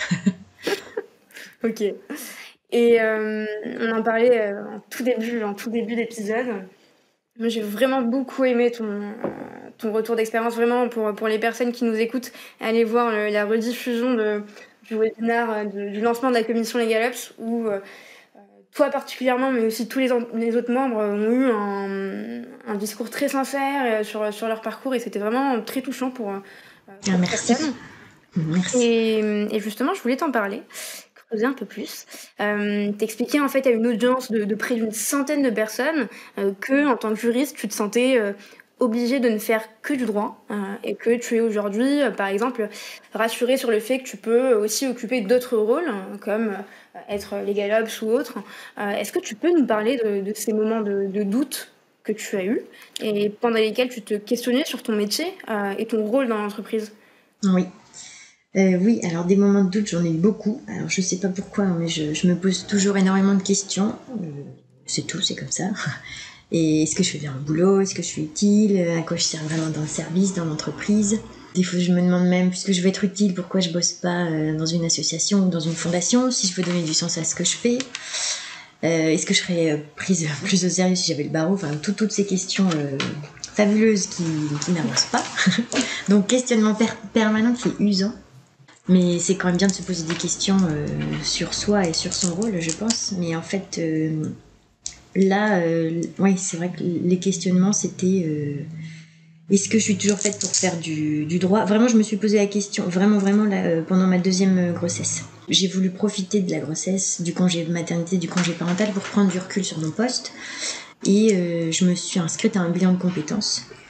Ok. Et euh, on en parlait euh, en tout début, en tout début d'épisode. Moi, j'ai vraiment beaucoup aimé ton, euh, ton retour d'expérience. Vraiment, pour, pour les personnes qui nous écoutent, allez voir le, la rediffusion de, du webinaire, de, du lancement de la commission LegalOps, où euh, toi particulièrement, mais aussi tous les, les autres membres ont eu un, un discours très sincère sur, sur leur parcours, et c'était vraiment très touchant pour, pour ah, merci. Merci. Et, et justement, je voulais t'en parler. Un peu plus. Euh, t'expliquais en fait à une audience de, de près d'une centaine de personnes euh, que, en tant que juriste, tu te sentais euh, obligé de ne faire que du droit euh, et que tu es aujourd'hui, euh, par exemple, rassuré sur le fait que tu peux aussi occuper d'autres rôles, euh, comme euh, être LegalOps ou autre. Euh, est-ce que tu peux nous parler de, de ces moments de, de doute que tu as eus et pendant lesquels tu te questionnais sur ton métier euh, et ton rôle dans l'entreprise ? Oui. Euh, oui, alors des moments de doute, j'en ai eu beaucoup. Alors je sais pas pourquoi, mais je, je me pose toujours énormément de questions. Euh, c'est tout, c'est comme ça. Et est-ce que je fais bien le boulot ? Est-ce que je suis utile ? À quoi je sers vraiment dans le service, dans l'entreprise ? Des fois, je me demande même, puisque je veux être utile, pourquoi je bosse pas dans une association ou dans une fondation, si je veux donner du sens à ce que je fais. Euh, est-ce que je serais prise plus au sérieux si j'avais le barreau ? Enfin, tout, toutes ces questions euh, fabuleuses qui, qui n'avancent pas. Donc, questionnement per- permanent qui est usant. Mais c'est quand même bien de se poser des questions euh, sur soi et sur son rôle, je pense. Mais en fait, euh, là, euh, oui, c'est vrai que les questionnements, c'était... Euh, est-ce que je suis toujours faite pour faire du, du droit ? Vraiment, je me suis posé la question, vraiment, vraiment, là, euh, pendant ma deuxième grossesse. J'ai voulu profiter de la grossesse, du congé maternité, du congé parental, pour prendre du recul sur mon poste. Et euh, je me suis inscrite à un bilan de compétences.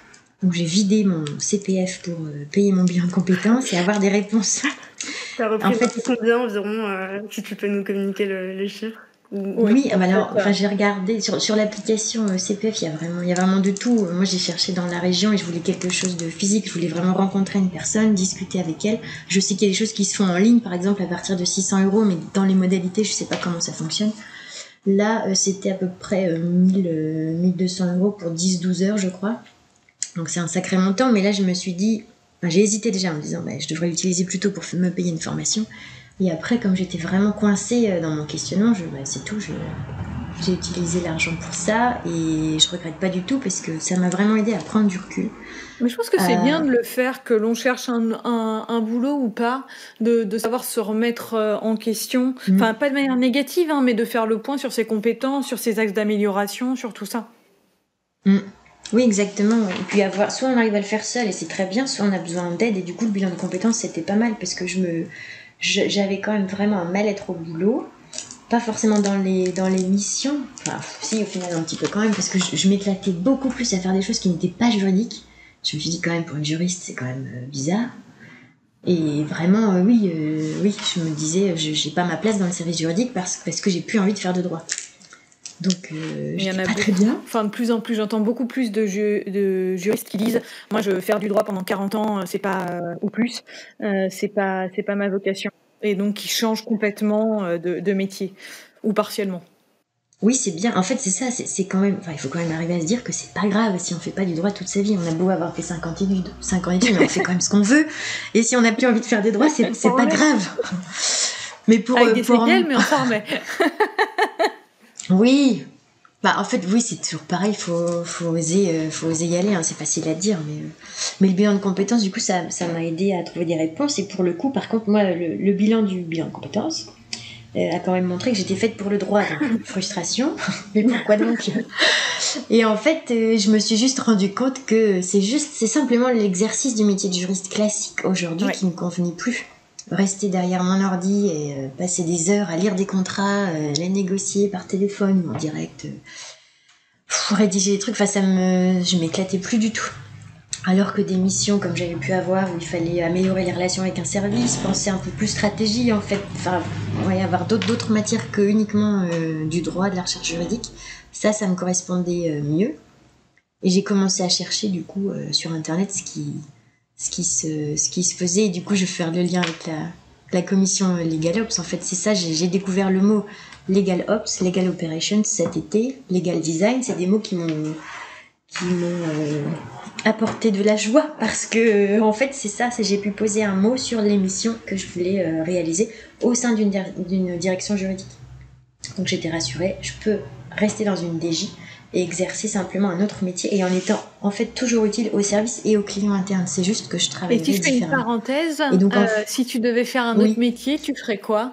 où j'ai vidé mon C P F pour euh, payer mon bilan de compétences et avoir des réponses. Ça représente en fait, combien environ, euh, si tu peux nous communiquer le, les chiffres? Oui, oui ah bah alors, enfin, j'ai regardé sur, sur l'application euh, C P F, il y a vraiment, il y a vraiment de tout. Moi, j'ai cherché dans la région et je voulais quelque chose de physique. Je voulais vraiment rencontrer une personne, discuter avec elle. Je sais qu'il y a des choses qui se font en ligne, par exemple, à partir de six cents euros, mais dans les modalités, je sais pas comment ça fonctionne. Là, euh, c'était à peu près euh, mille, euh, mille deux cents euros pour dix douze heures, je crois. Donc, c'est un sacré montant, mais là, je me suis dit, enfin, j'ai hésité déjà en me disant, bah, je devrais l'utiliser plutôt pour me payer une formation. Et après, comme j'étais vraiment coincée dans mon questionnement, je, bah, c'est tout, je, j'ai utilisé l'argent pour ça et je regrette pas du tout parce que ça m'a vraiment aidé à prendre du recul. Mais je pense que c'est euh... bien de le faire, que l'on cherche un, un, un boulot ou pas, de, de savoir se remettre en question, mmh. Enfin pas de manière négative, hein, mais de faire le point sur ses compétences, sur ses axes d'amélioration, sur tout ça. Mmh. Oui, exactement. Et puis avoir, soit on arrive à le faire seul et c'est très bien, soit on a besoin d'aide et du coup le bilan de compétences c'était pas mal parce que je me Je, j'avais quand même vraiment un mal-être au boulot, pas forcément dans les, dans les missions, enfin si au final un petit peu quand même, parce que je, je m'éclatais beaucoup plus à faire des choses qui n'étaient pas juridiques. Je me suis dit quand même pour une juriste c'est quand même euh, bizarre. Et vraiment euh, oui, euh, oui, je me disais je, j'ai pas ma place dans le service juridique parce, parce que j'ai plus envie de faire de droit. Donc, euh, il y en a pas très bien. Enfin, de plus en plus, j'entends beaucoup plus de, ju- de juristes qui disent « Moi, je veux faire du droit pendant quarante ans, c'est pas, euh, ou plus, euh, c'est pas, c'est pas ma vocation. » Et donc, qui changent complètement de, de métier, ou partiellement. Oui, c'est bien. En fait, c'est ça, c'est, c'est quand même... Enfin, il faut quand même arriver à se dire que c'est pas grave si on fait pas du droit toute sa vie. On a beau avoir fait cinq ans d'études, cinq ans d'études, mais on fait quand même ce qu'on veut. Et si on n'a plus envie de faire des droits, c'est, c'est pas grave. Mais pour... Avec des pour séquelles, un... mais on s'en remet. Oui, bah en fait oui c'est toujours pareil, faut faut oser, euh, faut oser y aller, hein. C'est facile à dire, mais euh... mais le bilan de compétences du coup ça ça m'a aidé à trouver des réponses et pour le coup par contre moi le, le bilan du bilan de compétences euh, a quand même montré que j'étais faite pour le droit, donc frustration, mais pourquoi donc? Et en fait euh, je me suis juste rendu compte que c'est juste c'est simplement l'exercice du métier de juriste classique aujourd'hui ouais. qui me convenait plus. Rester derrière mon ordi et euh, passer des heures à lire des contrats, euh, les négocier par téléphone ou en direct, euh, pff, rédiger des trucs, enfin ça me, je m'éclatais plus du tout. Alors que des missions comme j'avais pu avoir où il fallait améliorer les relations avec un service, penser un peu plus stratégie en fait, enfin ouais, avoir d'autres d'autres matières que uniquement euh, du droit, de la recherche juridique, ça ça me correspondait euh, mieux. Et j'ai commencé à chercher du coup euh, sur internet ce qui ce qui se ce qui se faisait et du coup je vais faire le lien avec la la commission Legal Ops. En fait c'est ça, j'ai, j'ai découvert le mot Legal Ops, Legal Operations cet été, Legal Design, c'est des mots qui m'ont qui m'ont euh, apporté de la joie parce que euh, en fait c'est ça, c'est j'ai pu poser un mot sur les missions que je voulais euh, réaliser au sein d'une dir- d'une direction juridique. Donc j'étais rassurée, je peux rester dans une D J et exercer simplement un autre métier et en étant en fait toujours utile au service et aux clients internes. C'est juste que je travaille différemment. Et tu fais une parenthèse, et donc, euh, fait... si tu devais faire un oui. autre métier, tu ferais quoi?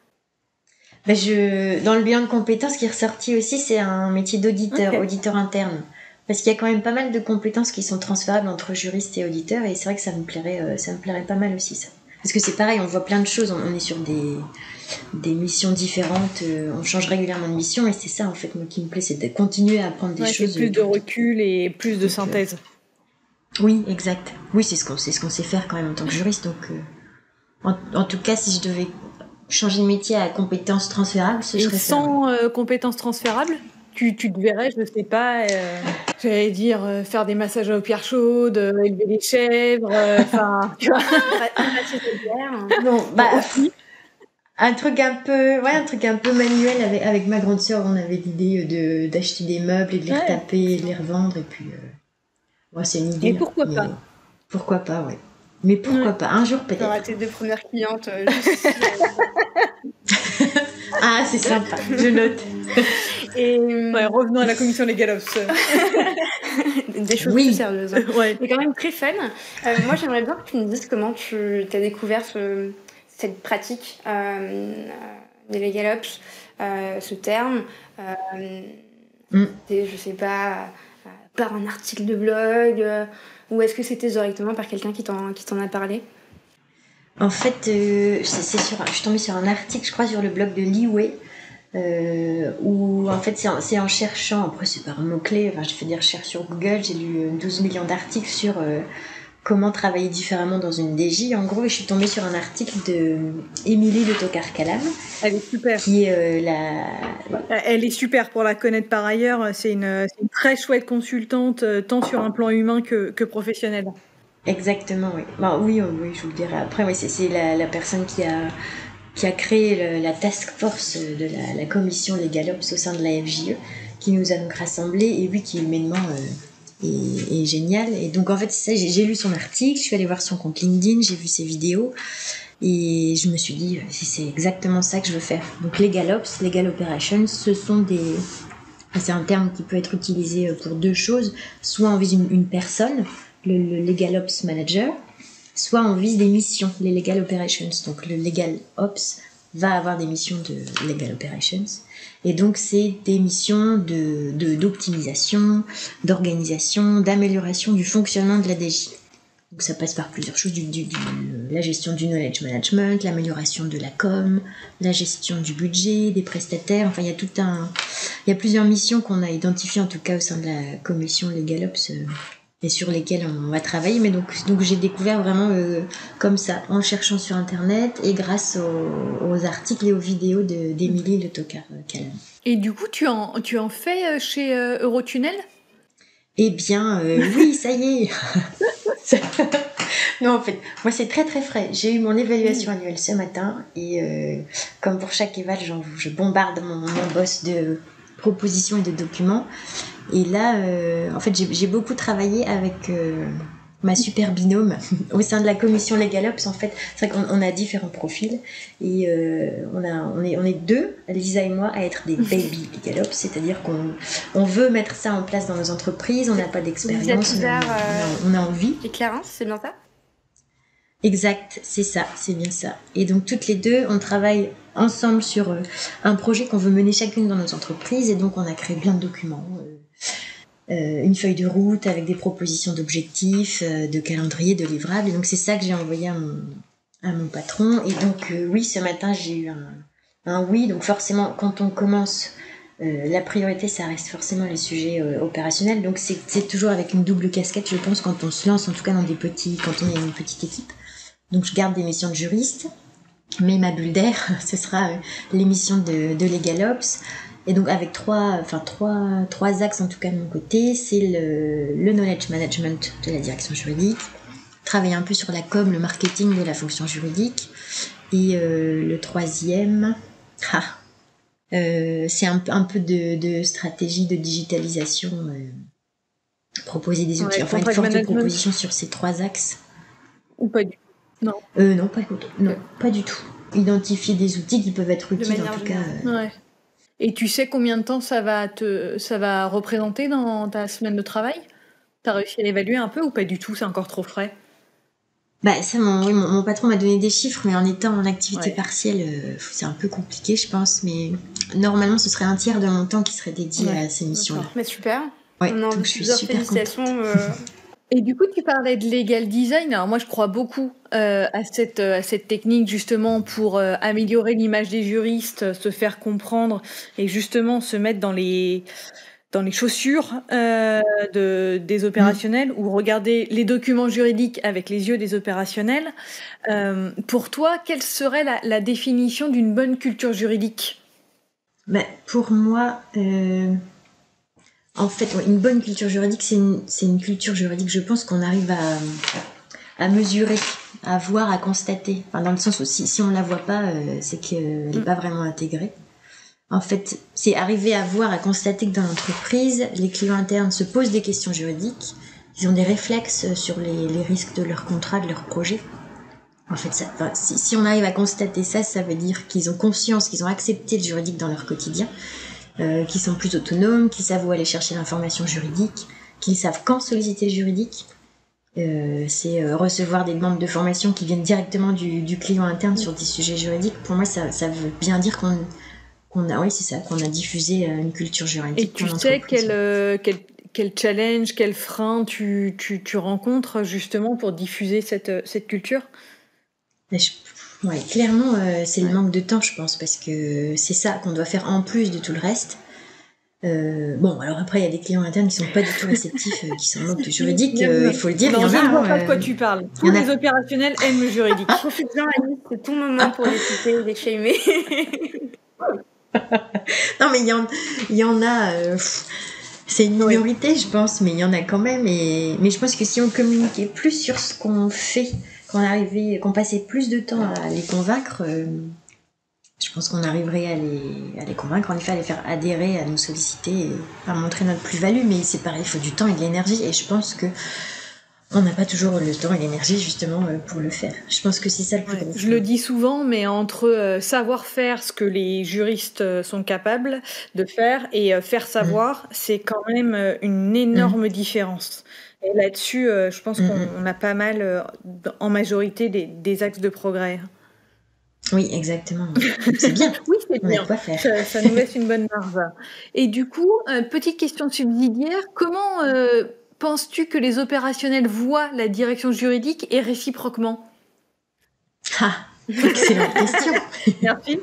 Ben je... Dans le bilan de compétences qui est ressorti aussi, c'est un métier d'auditeur, okay. auditeur interne. Parce qu'il y a quand même pas mal de compétences qui sont transférables entre juristes et auditeurs et c'est vrai que ça me plairait, euh, ça me plairait pas mal aussi ça. Parce que c'est pareil, on voit plein de choses, on, on est sur des... des missions différentes, euh, on change régulièrement de mission et c'est ça en fait moi qui me plaît, c'est de continuer à apprendre des ouais, choses. Plus de recul et plus de synthèse. Euh, oui, exact. Oui, c'est ce qu'on, c'est ce qu'on sait faire quand même en tant que juriste. Donc, euh, en, en tout cas, si je devais changer de métier à compétences transférables, ce et serait sans ça. Euh, compétences transférables, tu, tu te verrais, je sais pas, euh, j'allais dire euh, faire des massages aux pierres chaudes, euh, élever les chèvres, enfin, euh, tu vois. Non, bah. Aussi. Un truc un peu, ouais, un truc un peu manuel avec, avec ma grande sœur, on avait l'idée de, d'acheter des meubles et de les ouais. retaper et de les revendre et puis, euh... ouais, c'est une idée. Et pourquoi mais... pas? Pourquoi pas, ouais. Mais pourquoi ouais. pas? Un jour peut-être. T'auras tes deux premières clientes. Euh, juste... ah, c'est sympa, je note. Et ouais, revenons à la commission Legal Ops. Des choses oui. plus sérieuses. Ouais. C'est quand même très fun. Euh, moi, j'aimerais bien que tu me dises comment tu as découvert ce... cette pratique euh, des Legal Ops, euh, ce terme, euh, mm. je sais pas, euh, par un article de blog, euh, ou est-ce que c'était directement par quelqu'un qui t'en, qui t'en a parlé? En fait, euh, c'est, c'est sur, je suis tombée sur un article, je crois, sur le blog de Liway, euh, où en fait c'est en, c'est en cherchant, après c'est par mots-clés, enfin, j'ai fait des recherches sur Google, j'ai lu douze millions d'articles sur euh, comment travailler différemment dans une D J. En gros, je suis tombée sur un article de Émilie Le Toccar-Calam. Elle est super. Qui est euh, la... Elle est super, pour la connaître par ailleurs. C'est une, c'est une très chouette consultante, tant sur un plan humain que, que professionnel. Exactement, oui. Bon, oui, oui, je vous le dirai après. Oui, c'est, c'est la, la personne qui a, qui a créé le, la task force de la, la commission LegalOps au sein de la F J E, qui nous a donc rassemblés, et oui, qui humainement euh, est, est génial. Et donc, en fait, c'est ça, j'ai, j'ai lu son article, je suis allée voir son compte LinkedIn, j'ai vu ses vidéos, et je me suis dit, c'est exactement ça que je veux faire. Donc, LegalOps, Legal Operations, ce sont des... C'est un terme qui peut être utilisé pour deux choses. Soit on vise une, une personne, le, le Legal Ops Manager, soit on vise des missions, les Legal Operations. Donc le Legal Ops va avoir des missions de Legal Operations. Et donc c'est des missions de, de, d'optimisation, d'organisation, d'amélioration du fonctionnement de la D J. Donc ça passe par plusieurs choses, du, du, du, la gestion du knowledge management, l'amélioration de la com, la gestion du budget, des prestataires, enfin il y a tout un... Il y a plusieurs missions qu'on a identifiées en tout cas au sein de la commission LegalOps euh, et sur lesquelles on va travailler. Mais donc, donc j'ai découvert vraiment euh, comme ça, en cherchant sur internet et grâce aux, aux articles et aux vidéos de, d'Émilie Le Toccar-Calam. Et du coup tu en, tu en fais chez euh, Eurotunnel ? Eh bien, euh, oui, ça y est. Non, en fait, moi c'est très très frais. J'ai eu mon évaluation mmh. annuelle ce matin et euh, comme pour chaque éval, je bombarde mon, mon boss de propositions et de documents. Et là, euh, en fait, j'ai, j'ai beaucoup travaillé avec euh, ma super binôme au sein de la commission LegalOps. En fait, c'est vrai qu'on on a différents profils et euh, on, a, on, est, on est deux, Lisa et moi, à être des baby LegalOps, c'est-à-dire qu'on on veut mettre ça en place dans nos entreprises, on n'a pas d'expérience, mais on, on, a, on a envie. Et Clarence, c'est bien ça ? Exact, c'est ça, c'est bien ça. Et donc toutes les deux, on travaille ensemble sur euh, un projet qu'on veut mener chacune dans nos entreprises et donc on a créé plein de documents. Euh, euh, une feuille de route avec des propositions d'objectifs, euh, de calendrier, de livrables. Et donc c'est ça que j'ai envoyé à mon, à mon patron. Et donc euh, oui, ce matin j'ai eu un, un oui. Donc forcément, quand on commence, euh, la priorité, ça reste forcément les sujets euh, opérationnels. Donc c'est, c'est toujours avec une double casquette, je pense, quand on se lance, en tout cas dans des petits, quand on est une petite équipe. Donc je garde des missions de juriste, mais ma bulle d'air, ce sera euh, les missions de, de LegalOps. Et donc avec trois, enfin trois, trois axes en tout cas de mon côté, c'est le, le knowledge management de la direction juridique, travailler un peu sur la com, le marketing de la fonction juridique, et euh, le troisième, ah, euh, c'est un, un peu de, de stratégie de digitalisation, euh, proposer des outils, ouais, enfin une forte proposition sur ces trois axes. Ou pas du tout. Non. Euh, non, pas, non okay. pas du tout. Identifier des outils qui peuvent être utiles en tout cas. Euh... Ouais. Et tu sais combien de temps ça va te, ça va représenter dans ta semaine de travail ? T'as réussi à l'évaluer un peu ou pas du tout ? C'est encore trop frais ? Bah ça, mon, oui, mon, mon patron m'a donné des chiffres, mais en étant en activité ouais. partielle, euh, c'est un peu compliqué, je pense. Mais normalement, ce serait un tiers de mon temps qui serait dédié ouais. à ces missions-là. Mais super. Ouais, On a donc je suis super félicitations. contente. Euh... Et du coup, tu parlais de legal design. Alors moi, je crois beaucoup euh, à cette à cette technique justement pour euh, améliorer l'image des juristes, se faire comprendre et justement se mettre dans les dans les chaussures euh, de des opérationnels mmh. ou regarder les documents juridiques avec les yeux des opérationnels. Euh, pour toi, quelle serait la, la définition d'une bonne culture juridique ? Ben, pour moi. Euh... En fait, une bonne culture juridique, c'est une, c'est une culture juridique, je pense, qu'on arrive à, à mesurer, à voir, à constater. Enfin, dans le sens où si, si on ne la voit pas, euh, c'est qu'elle n'est pas vraiment intégrée. En fait, c'est arriver à voir, à constater que dans l'entreprise, les clients internes se posent des questions juridiques, ils ont des réflexes sur les, les risques de leur contrat, de leur projet. En fait, ça, enfin, si, si on arrive à constater ça, ça veut dire qu'ils ont conscience, qu'ils ont accepté le juridique dans leur quotidien. Euh, qui sont plus autonomes, qui savent où aller chercher l'information juridique, qui savent quand solliciter le juridique. Euh, c'est euh, recevoir des demandes de formation qui viennent directement du, du client interne sur des sujets juridiques. Pour moi, ça, ça veut bien dire qu'on, qu'on a, oui, c'est ça, qu'on a diffusé euh, une culture juridique. Et tu sais quel, euh, quel, quel challenge, quel frein tu, tu, tu rencontres justement pour diffuser cette, cette culture ? je, Ouais, clairement, euh, c'est le manque de temps, je pense, parce que c'est ça qu'on doit faire en plus de tout le reste. Euh, bon, alors après, il y a des clients internes qui sont pas du tout réceptifs, euh, qui s'en moquent du juridique, euh, il faut le dire. Non, il y en je a, ne vois hein, pas de quoi euh, tu parles. Tous les a... opérationnels aiment le juridique. Profite bien, Alice, c'est ton moment pour les citer et les shamer. Non, mais il y en, il y en a... Euh, c'est une minorité, oui. Je pense, mais il y en a quand même. Et... Mais je pense que si on communiquait plus sur ce qu'on fait, qu'on arrivait, qu'on passait plus de temps à les convaincre, euh, je pense qu'on arriverait à les, à les convaincre, en effet, à les faire adhérer, à nous solliciter, et à montrer notre plus-value. Mais c'est pareil, il faut du temps et de l'énergie. Et je pense que on n'a pas toujours le temps et l'énergie, justement, pour le faire. Je pense que c'est ça le plus ouais, gros. Je le dis souvent, mais entre euh, savoir faire ce que les juristes euh, sont capables de faire et euh, faire savoir, mmh. c'est quand même euh, une énorme mmh. différence. Et là-dessus, euh, je pense mmh. qu'on on a pas mal, euh, en majorité, des, des axes de progrès. Oui, exactement. C'est bien. Oui, c'est on bien. A quoi faire. Ça, ça nous laisse une bonne marge. Et du coup, euh, petite question subsidiaire, comment... Euh, penses-tu que les opérationnels voient la direction juridique et réciproquement ? Ah, excellente question. Merci.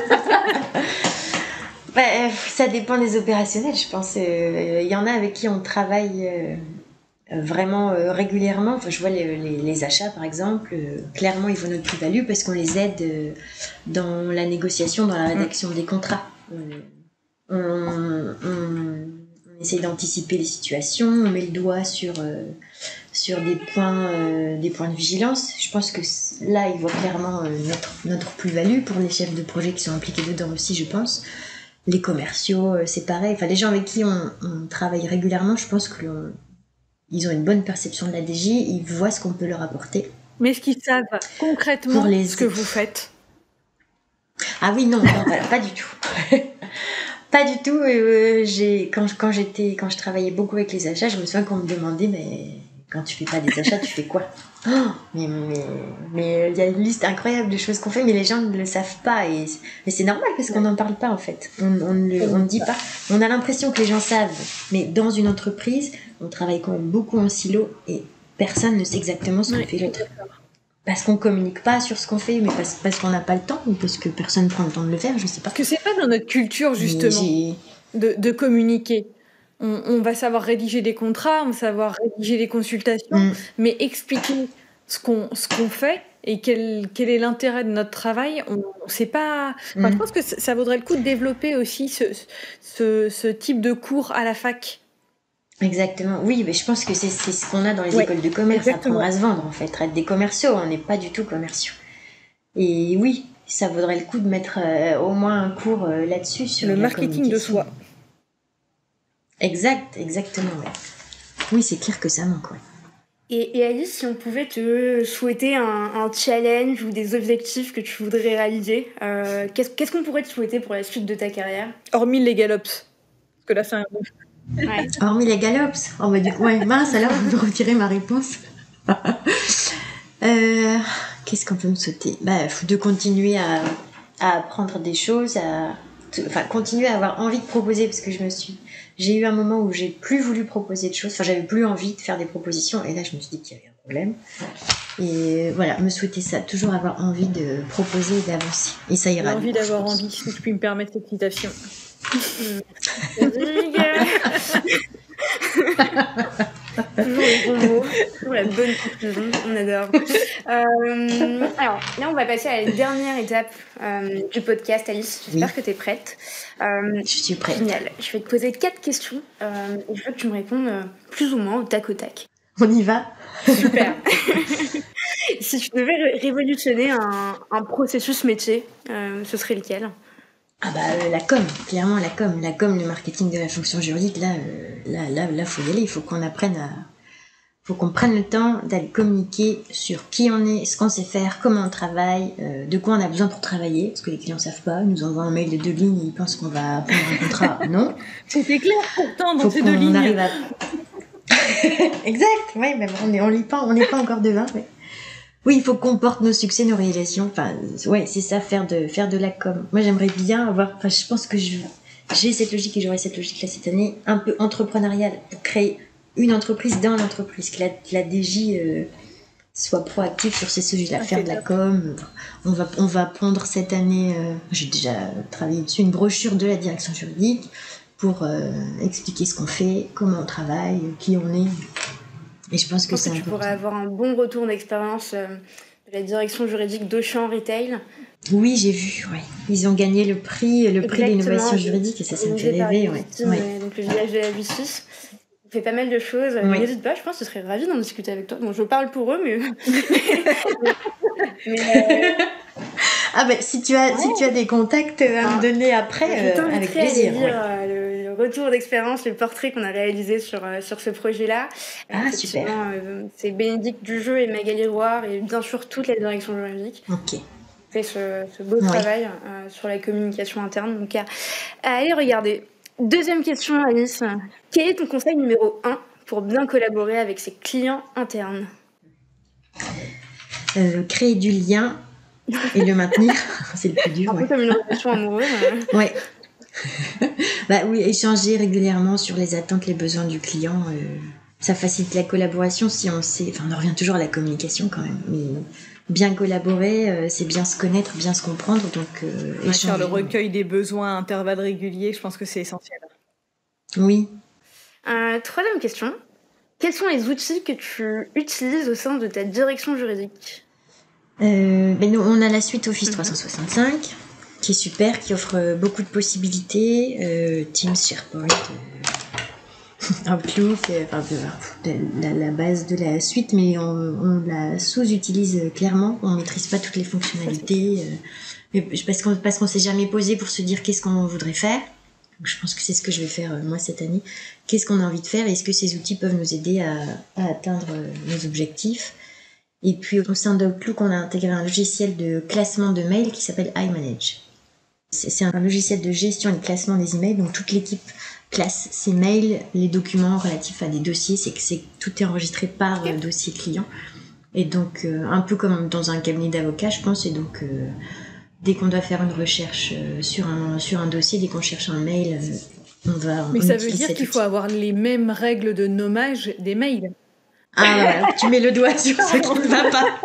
bah, ça dépend des opérationnels, je pense. Il euh, y en a avec qui on travaille euh, vraiment euh, régulièrement. Enfin, je vois les, les, les achats, par exemple. Euh, clairement, ils voient notre plus-value parce qu'on les aide euh, dans la négociation, dans la rédaction mmh. des contrats. Euh, on... on On essaie d'anticiper les situations, on met le doigt sur, euh, sur des, points, euh, des points de vigilance. Je pense que là, ils voient clairement euh, notre, notre plus-value pour les chefs de projet qui sont impliqués dedans aussi, je pense. Les commerciaux, euh, c'est pareil. Enfin, les gens avec qui on, on travaille régulièrement, je pense qu'ils ont une bonne perception de la D J, ils voient ce qu'on peut leur apporter. Mais est-ce qu'ils savent concrètement les... ce que vous faites ? Ah oui, non, non voilà, pas du tout. Pas du tout. Euh, j'ai, quand, quand, j'étais, quand je travaillais beaucoup avec les achats, je me souviens qu'on me demandait, mais quand tu fais pas des achats, tu fais quoi ? Oh, mais mais mais il y a une liste incroyable de choses qu'on fait, mais les gens ne le savent pas. Et, mais c'est normal parce qu'on n'en parle pas en fait. On ne dit pas. On a l'impression que les gens savent, mais dans une entreprise, on travaille quand même beaucoup en silo et personne ne sait exactement ce que oui, fait l'autre. Parce qu'on communique pas sur ce qu'on fait, mais parce, parce qu'on n'a pas le temps, ou parce que personne prend le temps de le faire, je sais pas. Parce que c'est pas dans notre culture, justement, de, de communiquer. On, on va savoir rédiger des contrats, on va savoir rédiger des consultations, mm. mais expliquer ce qu'on, ce qu'on fait et quel, quel est l'intérêt de notre travail, on, on sait pas... Enfin, mm. Je pense que ça vaudrait le coup de développer aussi ce, ce, ce type de cours à la fac. Exactement, oui, mais je pense que c'est, c'est ce qu'on a dans les ouais, écoles de commerce, exactement. Apprendre à se vendre en fait, être des commerciaux, on n'est pas du tout commerciaux. Et oui, ça vaudrait le coup de mettre euh, au moins un cours euh, là-dessus sur le la marketing de soi. Exact, exactement, ouais. Oui, c'est clair que ça manque, ouais. Et, et Alice, si on pouvait te souhaiter un, un challenge ou des objectifs que tu voudrais réaliser, euh, qu'est-ce, qu'est-ce qu'on pourrait te souhaiter pour la suite de ta carrière ? Hormis les galops, parce que là c'est un... Ouais. Hormis les galops, oh bah du coup, ouais, mince, alors vous me retirez ma réponse. euh, qu'est-ce qu'on peut me souhaiter ? Bah, de continuer à, à apprendre des choses, à, enfin, continuer à avoir envie de proposer, parce que je me suis, j'ai eu un moment où j'ai plus voulu proposer de choses, enfin, j'avais plus envie de faire des propositions, et là, je me suis dit qu'il y avait un problème. Et voilà, me souhaiter ça, toujours avoir envie de proposer et d'avancer. Et ça ira. J'ai envie d'avoir envie, si je puis me permettre cette citation. Toujours les bons mots, toujours la bonne conclusion, on adore. Euh, alors là, on va passer à la dernière étape euh, du podcast, Alice. J'espère oui. que tu es prête. Euh, je suis prête. Génial. Je vais te poser quatre questions euh, et je veux que tu me répondes euh, plus ou moins au tac au tac. On y va. Super. Si tu devais ré- révolutionner un, un processus métier, euh, ce serait lequel ? Ah bah euh, la com, clairement la com, la com, le marketing de la fonction juridique, là, euh, là, là, là, faut y aller. Il faut qu'on apprenne à, faut qu'on prenne le temps d'aller communiquer sur qui on est, ce qu'on sait faire, comment on travaille, euh, de quoi on a besoin pour travailler, parce que les clients savent pas, ils nous envoient un mail de deux lignes et ils pensent qu'on va prendre un contrat. Non. C'était clair pourtant dans faut ces deux lignes. Arrive à... exact. Oui, mais on est, on lit pas, on n'est pas encore devin. Mais... Oui, il faut qu'on porte nos succès, nos réalisations. Enfin, ouais, c'est ça, faire de, faire de la com. Moi, j'aimerais bien avoir, enfin, je pense que je, j'ai cette logique et j'aurai cette logique là cette année, un peu entrepreneuriale, pour créer une entreprise dans l'entreprise, que la, la D J, euh, soit proactif sur ces sujets-là, ah, faire de la com. On va, on va prendre cette année, euh, j'ai déjà travaillé dessus, une brochure de la direction juridique pour euh, expliquer ce qu'on fait, comment on travaille, qui on est. Et je pense que, je pense c'est que tu important. Pourrais avoir un bon retour d'expérience euh, de la direction juridique d'Auchan Retail. Oui, j'ai vu, ouais. Ils ont gagné le prix, le prix d'innovation juridique et ça, ça me fait rêver. Ouais. Ouais. Donc le village de la justice. On fait pas mal de choses. Oui. N'hésite pas, je pense que je serais ravie d'en discuter avec toi. Bon, je parle pour eux, mais... mais euh... Ah ben, si tu as, ouais. si tu as des contacts à ah. me donner après, euh, avec plaisir. Je lire ouais. le, le retour d'expérience, le portrait qu'on a réalisé sur, euh, sur ce projet-là. Ah, super. Euh, c'est Bénédicte Dujeu et Magali Roire et bien sûr toute la direction juridique. Ok. Fait ce, ce beau ouais. travail euh, sur la communication interne. Donc, à, à aller regarder. Deuxième question, Alice. Quel est ton conseil numéro un pour bien collaborer avec ses clients internes ? euh, Créer du lien et le maintenir, c'est le plus dur. Un ouais. peu comme une relation amoureuse. Euh... Ouais. bah oui, échanger régulièrement sur les attentes, les besoins du client, euh, ça facilite la collaboration si on sait. Enfin, on en revient toujours à la communication quand même. Mais bien collaborer, euh, c'est bien se connaître, bien se comprendre. Donc, euh, ouais, faire le recueil des besoins à intervalles réguliers, je pense que c'est essentiel. Oui. Euh, troisième question. Quels sont les outils que tu utilises au sein de ta direction juridique ? euh, ben nous, on a la suite Office mm-hmm. trois cent soixante-cinq, qui est super, qui offre beaucoup de possibilités. Euh, Teams, SharePoint... Euh... Outlook, enfin de, de, la, la base de la suite, mais on, on la sous-utilise clairement. On maîtrise pas toutes les fonctionnalités, euh, parce qu'on parce qu'on s'est jamais posé pour se dire qu'est-ce qu'on voudrait faire. Donc, je pense que c'est ce que je vais faire euh, moi cette année. Qu'est-ce qu'on a envie de faire et est-ce que ces outils peuvent nous aider à, à atteindre euh, nos objectifs. Et puis au sein d'Outlook, on a intégré un logiciel de classement de mails qui s'appelle iManage. C'est, c'est un logiciel de gestion et de classement des emails, donc toute l'équipe classe ses mails, les documents relatifs à des dossiers, c'est que c'est, tout est enregistré par okay. euh, dossier client. Et donc, euh, un peu comme dans un cabinet d'avocat, je pense. Et donc, euh, dès qu'on doit faire une recherche euh, sur, un, sur un dossier, dès qu'on cherche un mail, euh, on va... Mais on ça veut dire qu'il outil. faut avoir les mêmes règles de nommage des mails. Ah, voilà, tu mets le doigt sur ce qui ne va pas.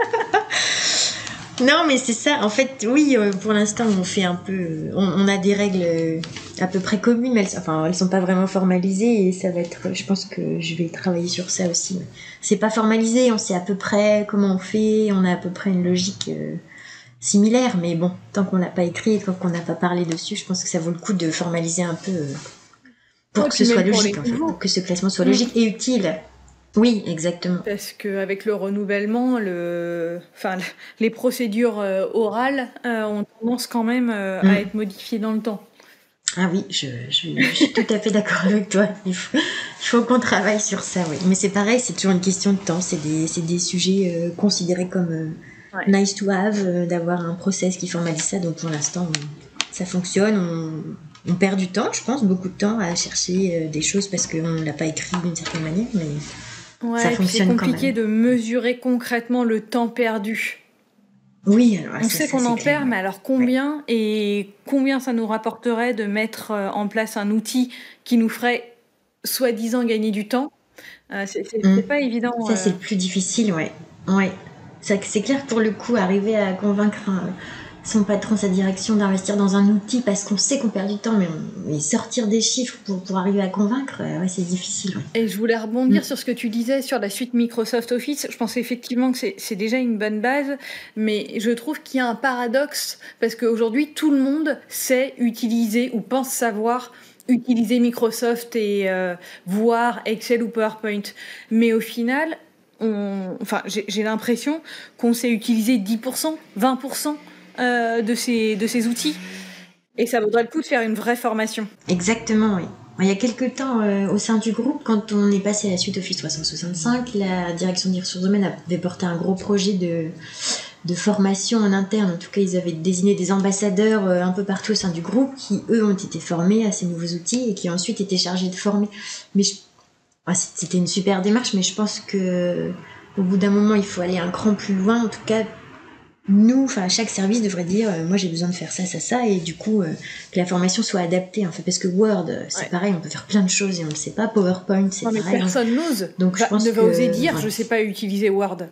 Non, mais c'est ça. En fait, oui, pour l'instant, on fait un peu... On, on a des règles à peu près communes, mais elles, enfin, elles sont pas vraiment formalisées et ça va être... Je pense que je vais travailler sur ça aussi. C'est pas formalisé, on sait à peu près comment on fait, on a à peu près une logique euh, similaire, mais bon, tant qu'on l'a pas écrit et tant qu'on n'a pas parlé dessus, je pense que ça vaut le coup de formaliser un peu euh, pour ouais, que ce soit logique, en fait, pour que ce classement soit logique mmh. et utile. Oui, exactement. Parce qu'avec le renouvellement, le... enfin, les procédures euh, orales euh, ont tendance quand même euh, mmh. à être modifiées dans le temps. Ah oui, je, je, je suis tout à fait d'accord avec toi. Il faut, il faut qu'on travaille sur ça, oui. Mais c'est pareil, c'est toujours une question de temps. C'est des, c'est des sujets euh, considérés comme euh, ouais. nice to have, euh, d'avoir un process qui formalise ça. Donc pour l'instant, on, ça fonctionne. On, on perd du temps, je pense, beaucoup de temps à chercher euh, des choses parce qu'on ne l'a pas écrit d'une certaine manière, mais... Ouais, ça fonctionne c'est compliqué quand même. de mesurer concrètement le temps perdu. Oui, alors on ça, sait ça, qu'on en clair. perd, mais alors combien ouais. et combien ça nous rapporterait de mettre en place un outil qui nous ferait soi-disant gagner du temps. euh, c'est, c'est, mmh. c'est pas évident. Ça euh... c'est le plus difficile, ouais. Ouais. Ça, c'est clair que pour le coup, arriver à convaincre un, son patron, sa direction d'investir dans un outil parce qu'on sait qu'on perd du temps, mais, on, mais sortir des chiffres pour, pour arriver à convaincre, ouais, c'est difficile. Ouais. Et je voulais rebondir mmh. sur ce que tu disais sur la suite Microsoft Office. Je pense effectivement que c'est, c'est déjà une bonne base, mais je trouve qu'il y a un paradoxe parce qu'aujourd'hui, tout le monde sait utiliser ou pense savoir utiliser Microsoft et euh, voir Excel ou PowerPoint. Mais au final, on, enfin, j'ai, j'ai l'impression qu'on sait utiliser dix pour cent, vingt pour cent Euh, de, ces, de ces outils. Et ça vaudrait le coup de faire une vraie formation. Exactement, oui. Il y a quelques temps, euh, au sein du groupe, quand on est passé à la suite Office trois cent soixante-cinq, la direction des ressources humaines avait porté un gros projet de, de formation en interne. En tout cas, ils avaient désigné des ambassadeurs euh, un peu partout au sein du groupe qui, eux, ont été formés à ces nouveaux outils et qui ensuite étaient chargés de former. Mais je... ah, c'était une super démarche, mais je pense que au bout d'un moment, il faut aller un cran plus loin. En tout cas, nous, enfin, chaque service devrait dire euh, moi j'ai besoin de faire ça, ça, ça, et du coup, euh, que la formation soit adaptée, en fait, parce que Word, c'est ouais. pareil, on peut faire plein de choses et on ne le sait pas. PowerPoint, c'est non, pareil. Mais personne hein. n'ose. Donc, va, je pense ne que, va oser dire ouais. je ne sais pas utiliser Word.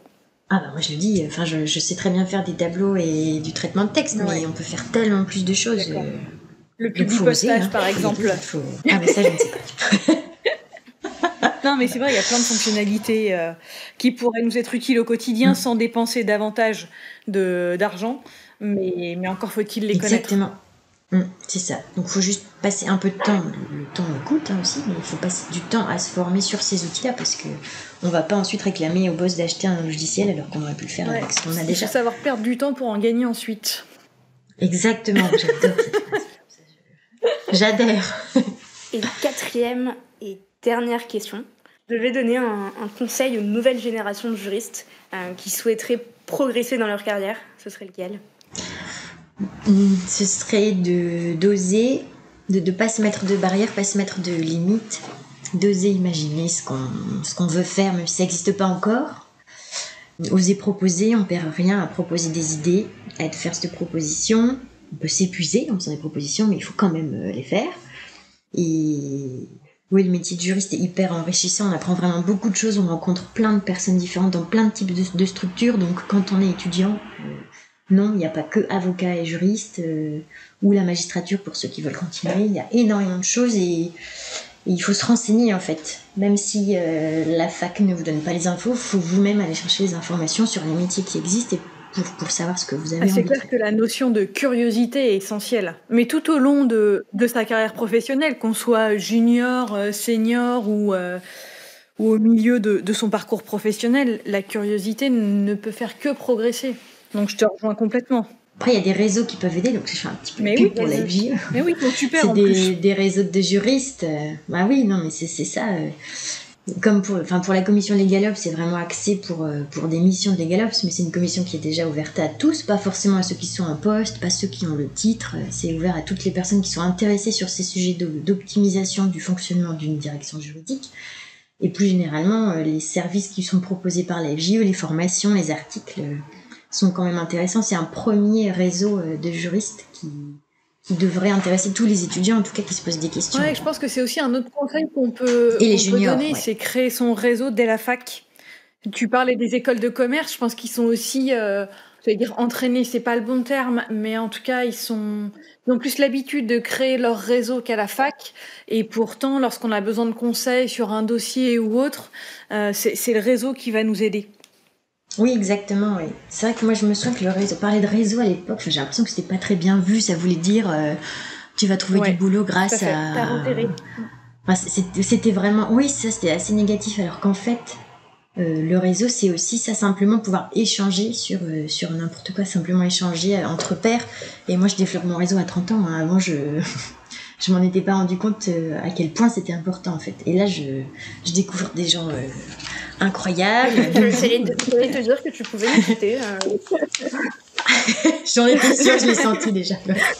Ah bah moi je le dis, enfin je, je sais très bien faire des tableaux et du traitement de texte, ouais. mais on peut faire tellement plus de choses. Euh, le publipostage hein. par exemple. Faut... Ah mais ça je ne sais pas. Non mais c'est vrai, il y a plein de fonctionnalités euh, qui pourraient nous être utiles au quotidien mmh. sans dépenser davantage de, d'argent, mais, mais encore faut-il les Exactement. connaître. Mmh, c'est ça. Donc il faut juste passer un peu de temps. Le, le temps coûte hein, aussi, mais il faut passer du temps à se former sur ces outils-là parce que on va pas ensuite réclamer au boss d'acheter un logiciel alors qu'on aurait pu le faire ouais. avec ce qu'on a déjà. Il faut savoir perdre du temps pour en gagner ensuite. Exactement, j'adore cette phrase. J'adhère. Et quatrième et dernière question. Je vais donner un, un conseil aux nouvelles générations de juristes euh, qui souhaiteraient progresser dans leur carrière. Ce serait lequel ? Ce serait de, d'oser, de ne pas se mettre de barrières, pas se mettre de limites, d'oser imaginer ce qu'on, ce qu'on veut faire, même si ça n'existe pas encore. Oser proposer, on ne perd rien à proposer des idées, à être force de proposition. On peut s'épuiser en faisant des propositions, mais il faut quand même les faire. Et oui, le métier de juriste est hyper enrichissant, on apprend vraiment beaucoup de choses, on rencontre plein de personnes différentes dans plein de types de, de structures, donc quand on est étudiant... Euh, Non, il n'y a pas que avocat et juriste euh, ou la magistrature pour ceux qui veulent continuer. Il y a énormément de choses et, et il faut se renseigner en fait. Même si euh, la fac ne vous donne pas les infos, il faut vous-même aller chercher les informations sur les métiers qui existent et pour, pour savoir ce que vous avez ah, envie. C'est clair que la notion de curiosité est essentielle. Mais tout au long de, de sa carrière professionnelle, qu'on soit junior, euh, senior ou... Euh... ou au milieu de, de son parcours professionnel, la curiosité ne peut faire que progresser. Donc je te rejoins complètement. Après, il y a des réseaux qui peuvent aider, donc je fais un petit peu mais pub oui, pour la vie. Mais oui, donc super c'est en des, plus. des réseaux de juristes. Bah oui, non, mais c'est, c'est ça. Comme pour, enfin pour la commission LegalOps, c'est vraiment axé pour, pour des missions de LegalOps, mais c'est une commission qui est déjà ouverte à tous, pas forcément à ceux qui sont en poste, pas ceux qui ont le titre. C'est ouvert à toutes les personnes qui sont intéressées sur ces sujets d'optimisation du fonctionnement d'une direction juridique. Et plus généralement, les services qui sont proposés par la F J E, les formations, les articles... sont quand même intéressants. C'est un premier réseau de juristes qui, qui devrait intéresser tous les étudiants, en tout cas qui se posent des questions. Ouais, je pense que c'est aussi un autre conseil qu'on peut, Et les qu'on juniors, peut donner, ouais. c'est créer son réseau dès la fac. Tu parlais des écoles de commerce, je pense qu'ils sont aussi, euh, je vais dire entraînés, c'est pas le bon terme, mais en tout cas ils sont, ils ont plus l'habitude de créer leur réseau qu'à la fac. Et pourtant, lorsqu'on a besoin de conseils sur un dossier ou autre, euh, c'est, c'est le réseau qui va nous aider. Oui, exactement, oui. C'est vrai que moi, je me souviens que le réseau, parler de réseau à l'époque, j'ai l'impression que c'était pas très bien vu. Ça voulait dire, euh, tu vas trouver ouais, du boulot grâce à... T'as repéré. Enfin, c'était, c'était vraiment... Oui, ça, c'était assez négatif. Alors qu'en fait, euh, le réseau, c'est aussi ça, simplement pouvoir échanger sur, euh, sur n'importe quoi, simplement échanger entre pairs. Et moi, je développe mon réseau à trente ans. Hein. Avant, je... je m'en étais pas rendu compte à quel point c'était important, en fait. Et là, je, je découvre des gens... Euh, incroyable. J'allais te dire que tu pouvais l'écouter. Euh... J'en étais sûre, je l'ai senti déjà.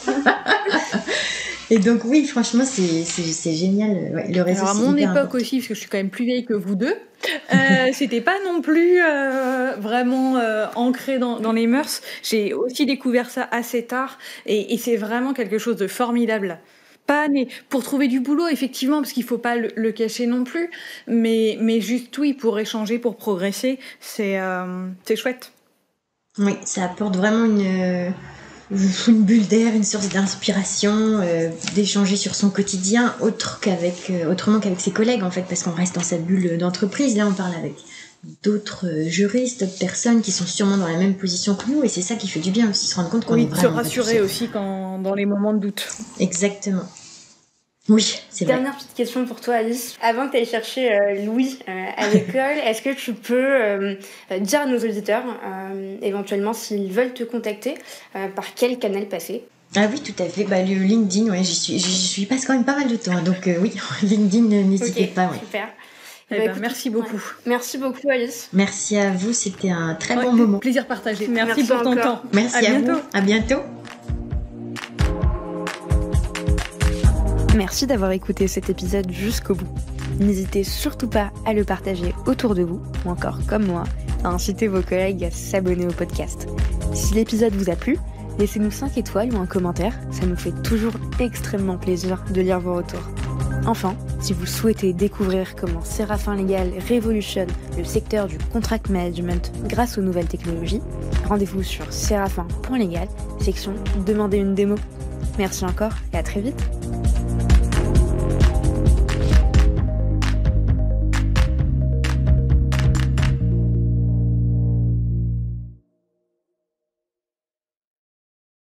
Et donc oui, franchement, c'est, c'est, c'est génial. Ouais, le réseau, alors à mon époque important. Aussi, parce que je suis quand même plus vieille que vous deux, euh, c'était pas non plus euh, vraiment euh, ancré dans, dans les mœurs. J'ai aussi découvert ça assez tard et, et c'est vraiment quelque chose de formidable. Pas né pour trouver du boulot, effectivement, parce qu'il ne faut pas le, le cacher non plus, mais, mais juste, oui, pour échanger, pour progresser, c'est, euh, c'est chouette. Oui, ça apporte vraiment une, une bulle d'air, une source d'inspiration, euh, d'échanger sur son quotidien, autre qu'avec, euh, autrement qu'avec ses collègues, en fait, parce qu'on reste dans sa bulle d'entreprise. Là, on parle avec d'autres juristes, d'autres personnes qui sont sûrement dans la même position que nous, et c'est ça qui fait du bien aussi, se rendre compte qu'on oui, est vraiment... Oui, se rassurer aussi quand, dans les moments de doute. Exactement. Oui, c'est vrai. Dernière petite question pour toi, Alice. Avant que tu ailles chercher euh, Louis euh, à l'école, est-ce que tu peux euh, dire à nos auditeurs, euh, éventuellement, s'ils veulent te contacter, euh, par quel canal passer ? Ah oui, tout à fait. Bah, le LinkedIn, ouais, j'y suis, j'y suis passe quand même pas mal de temps. Donc euh, oui, LinkedIn, n'hésitez okay, pas. Ouais. Super. Eh ben, écoute, merci beaucoup. Ouais. Merci beaucoup, Alice. Merci à vous, c'était un très ouais, bon moment. Plaisir partagé. Merci, merci pour ton encore. temps. Merci à, à vous. bientôt. À bientôt. Merci d'avoir écouté cet épisode jusqu'au bout. N'hésitez surtout pas à le partager autour de vous, ou encore comme moi, à inciter vos collègues à s'abonner au podcast. Si l'épisode vous a plu, laissez-nous cinq étoiles ou un commentaire, ça nous fait toujours extrêmement plaisir de lire vos retours. Enfin, si vous souhaitez découvrir comment Séraphin Légal révolutionne le secteur du contract management grâce aux nouvelles technologies, rendez-vous sur séraphin point légal, section Demandez une démo. Merci encore et à très vite.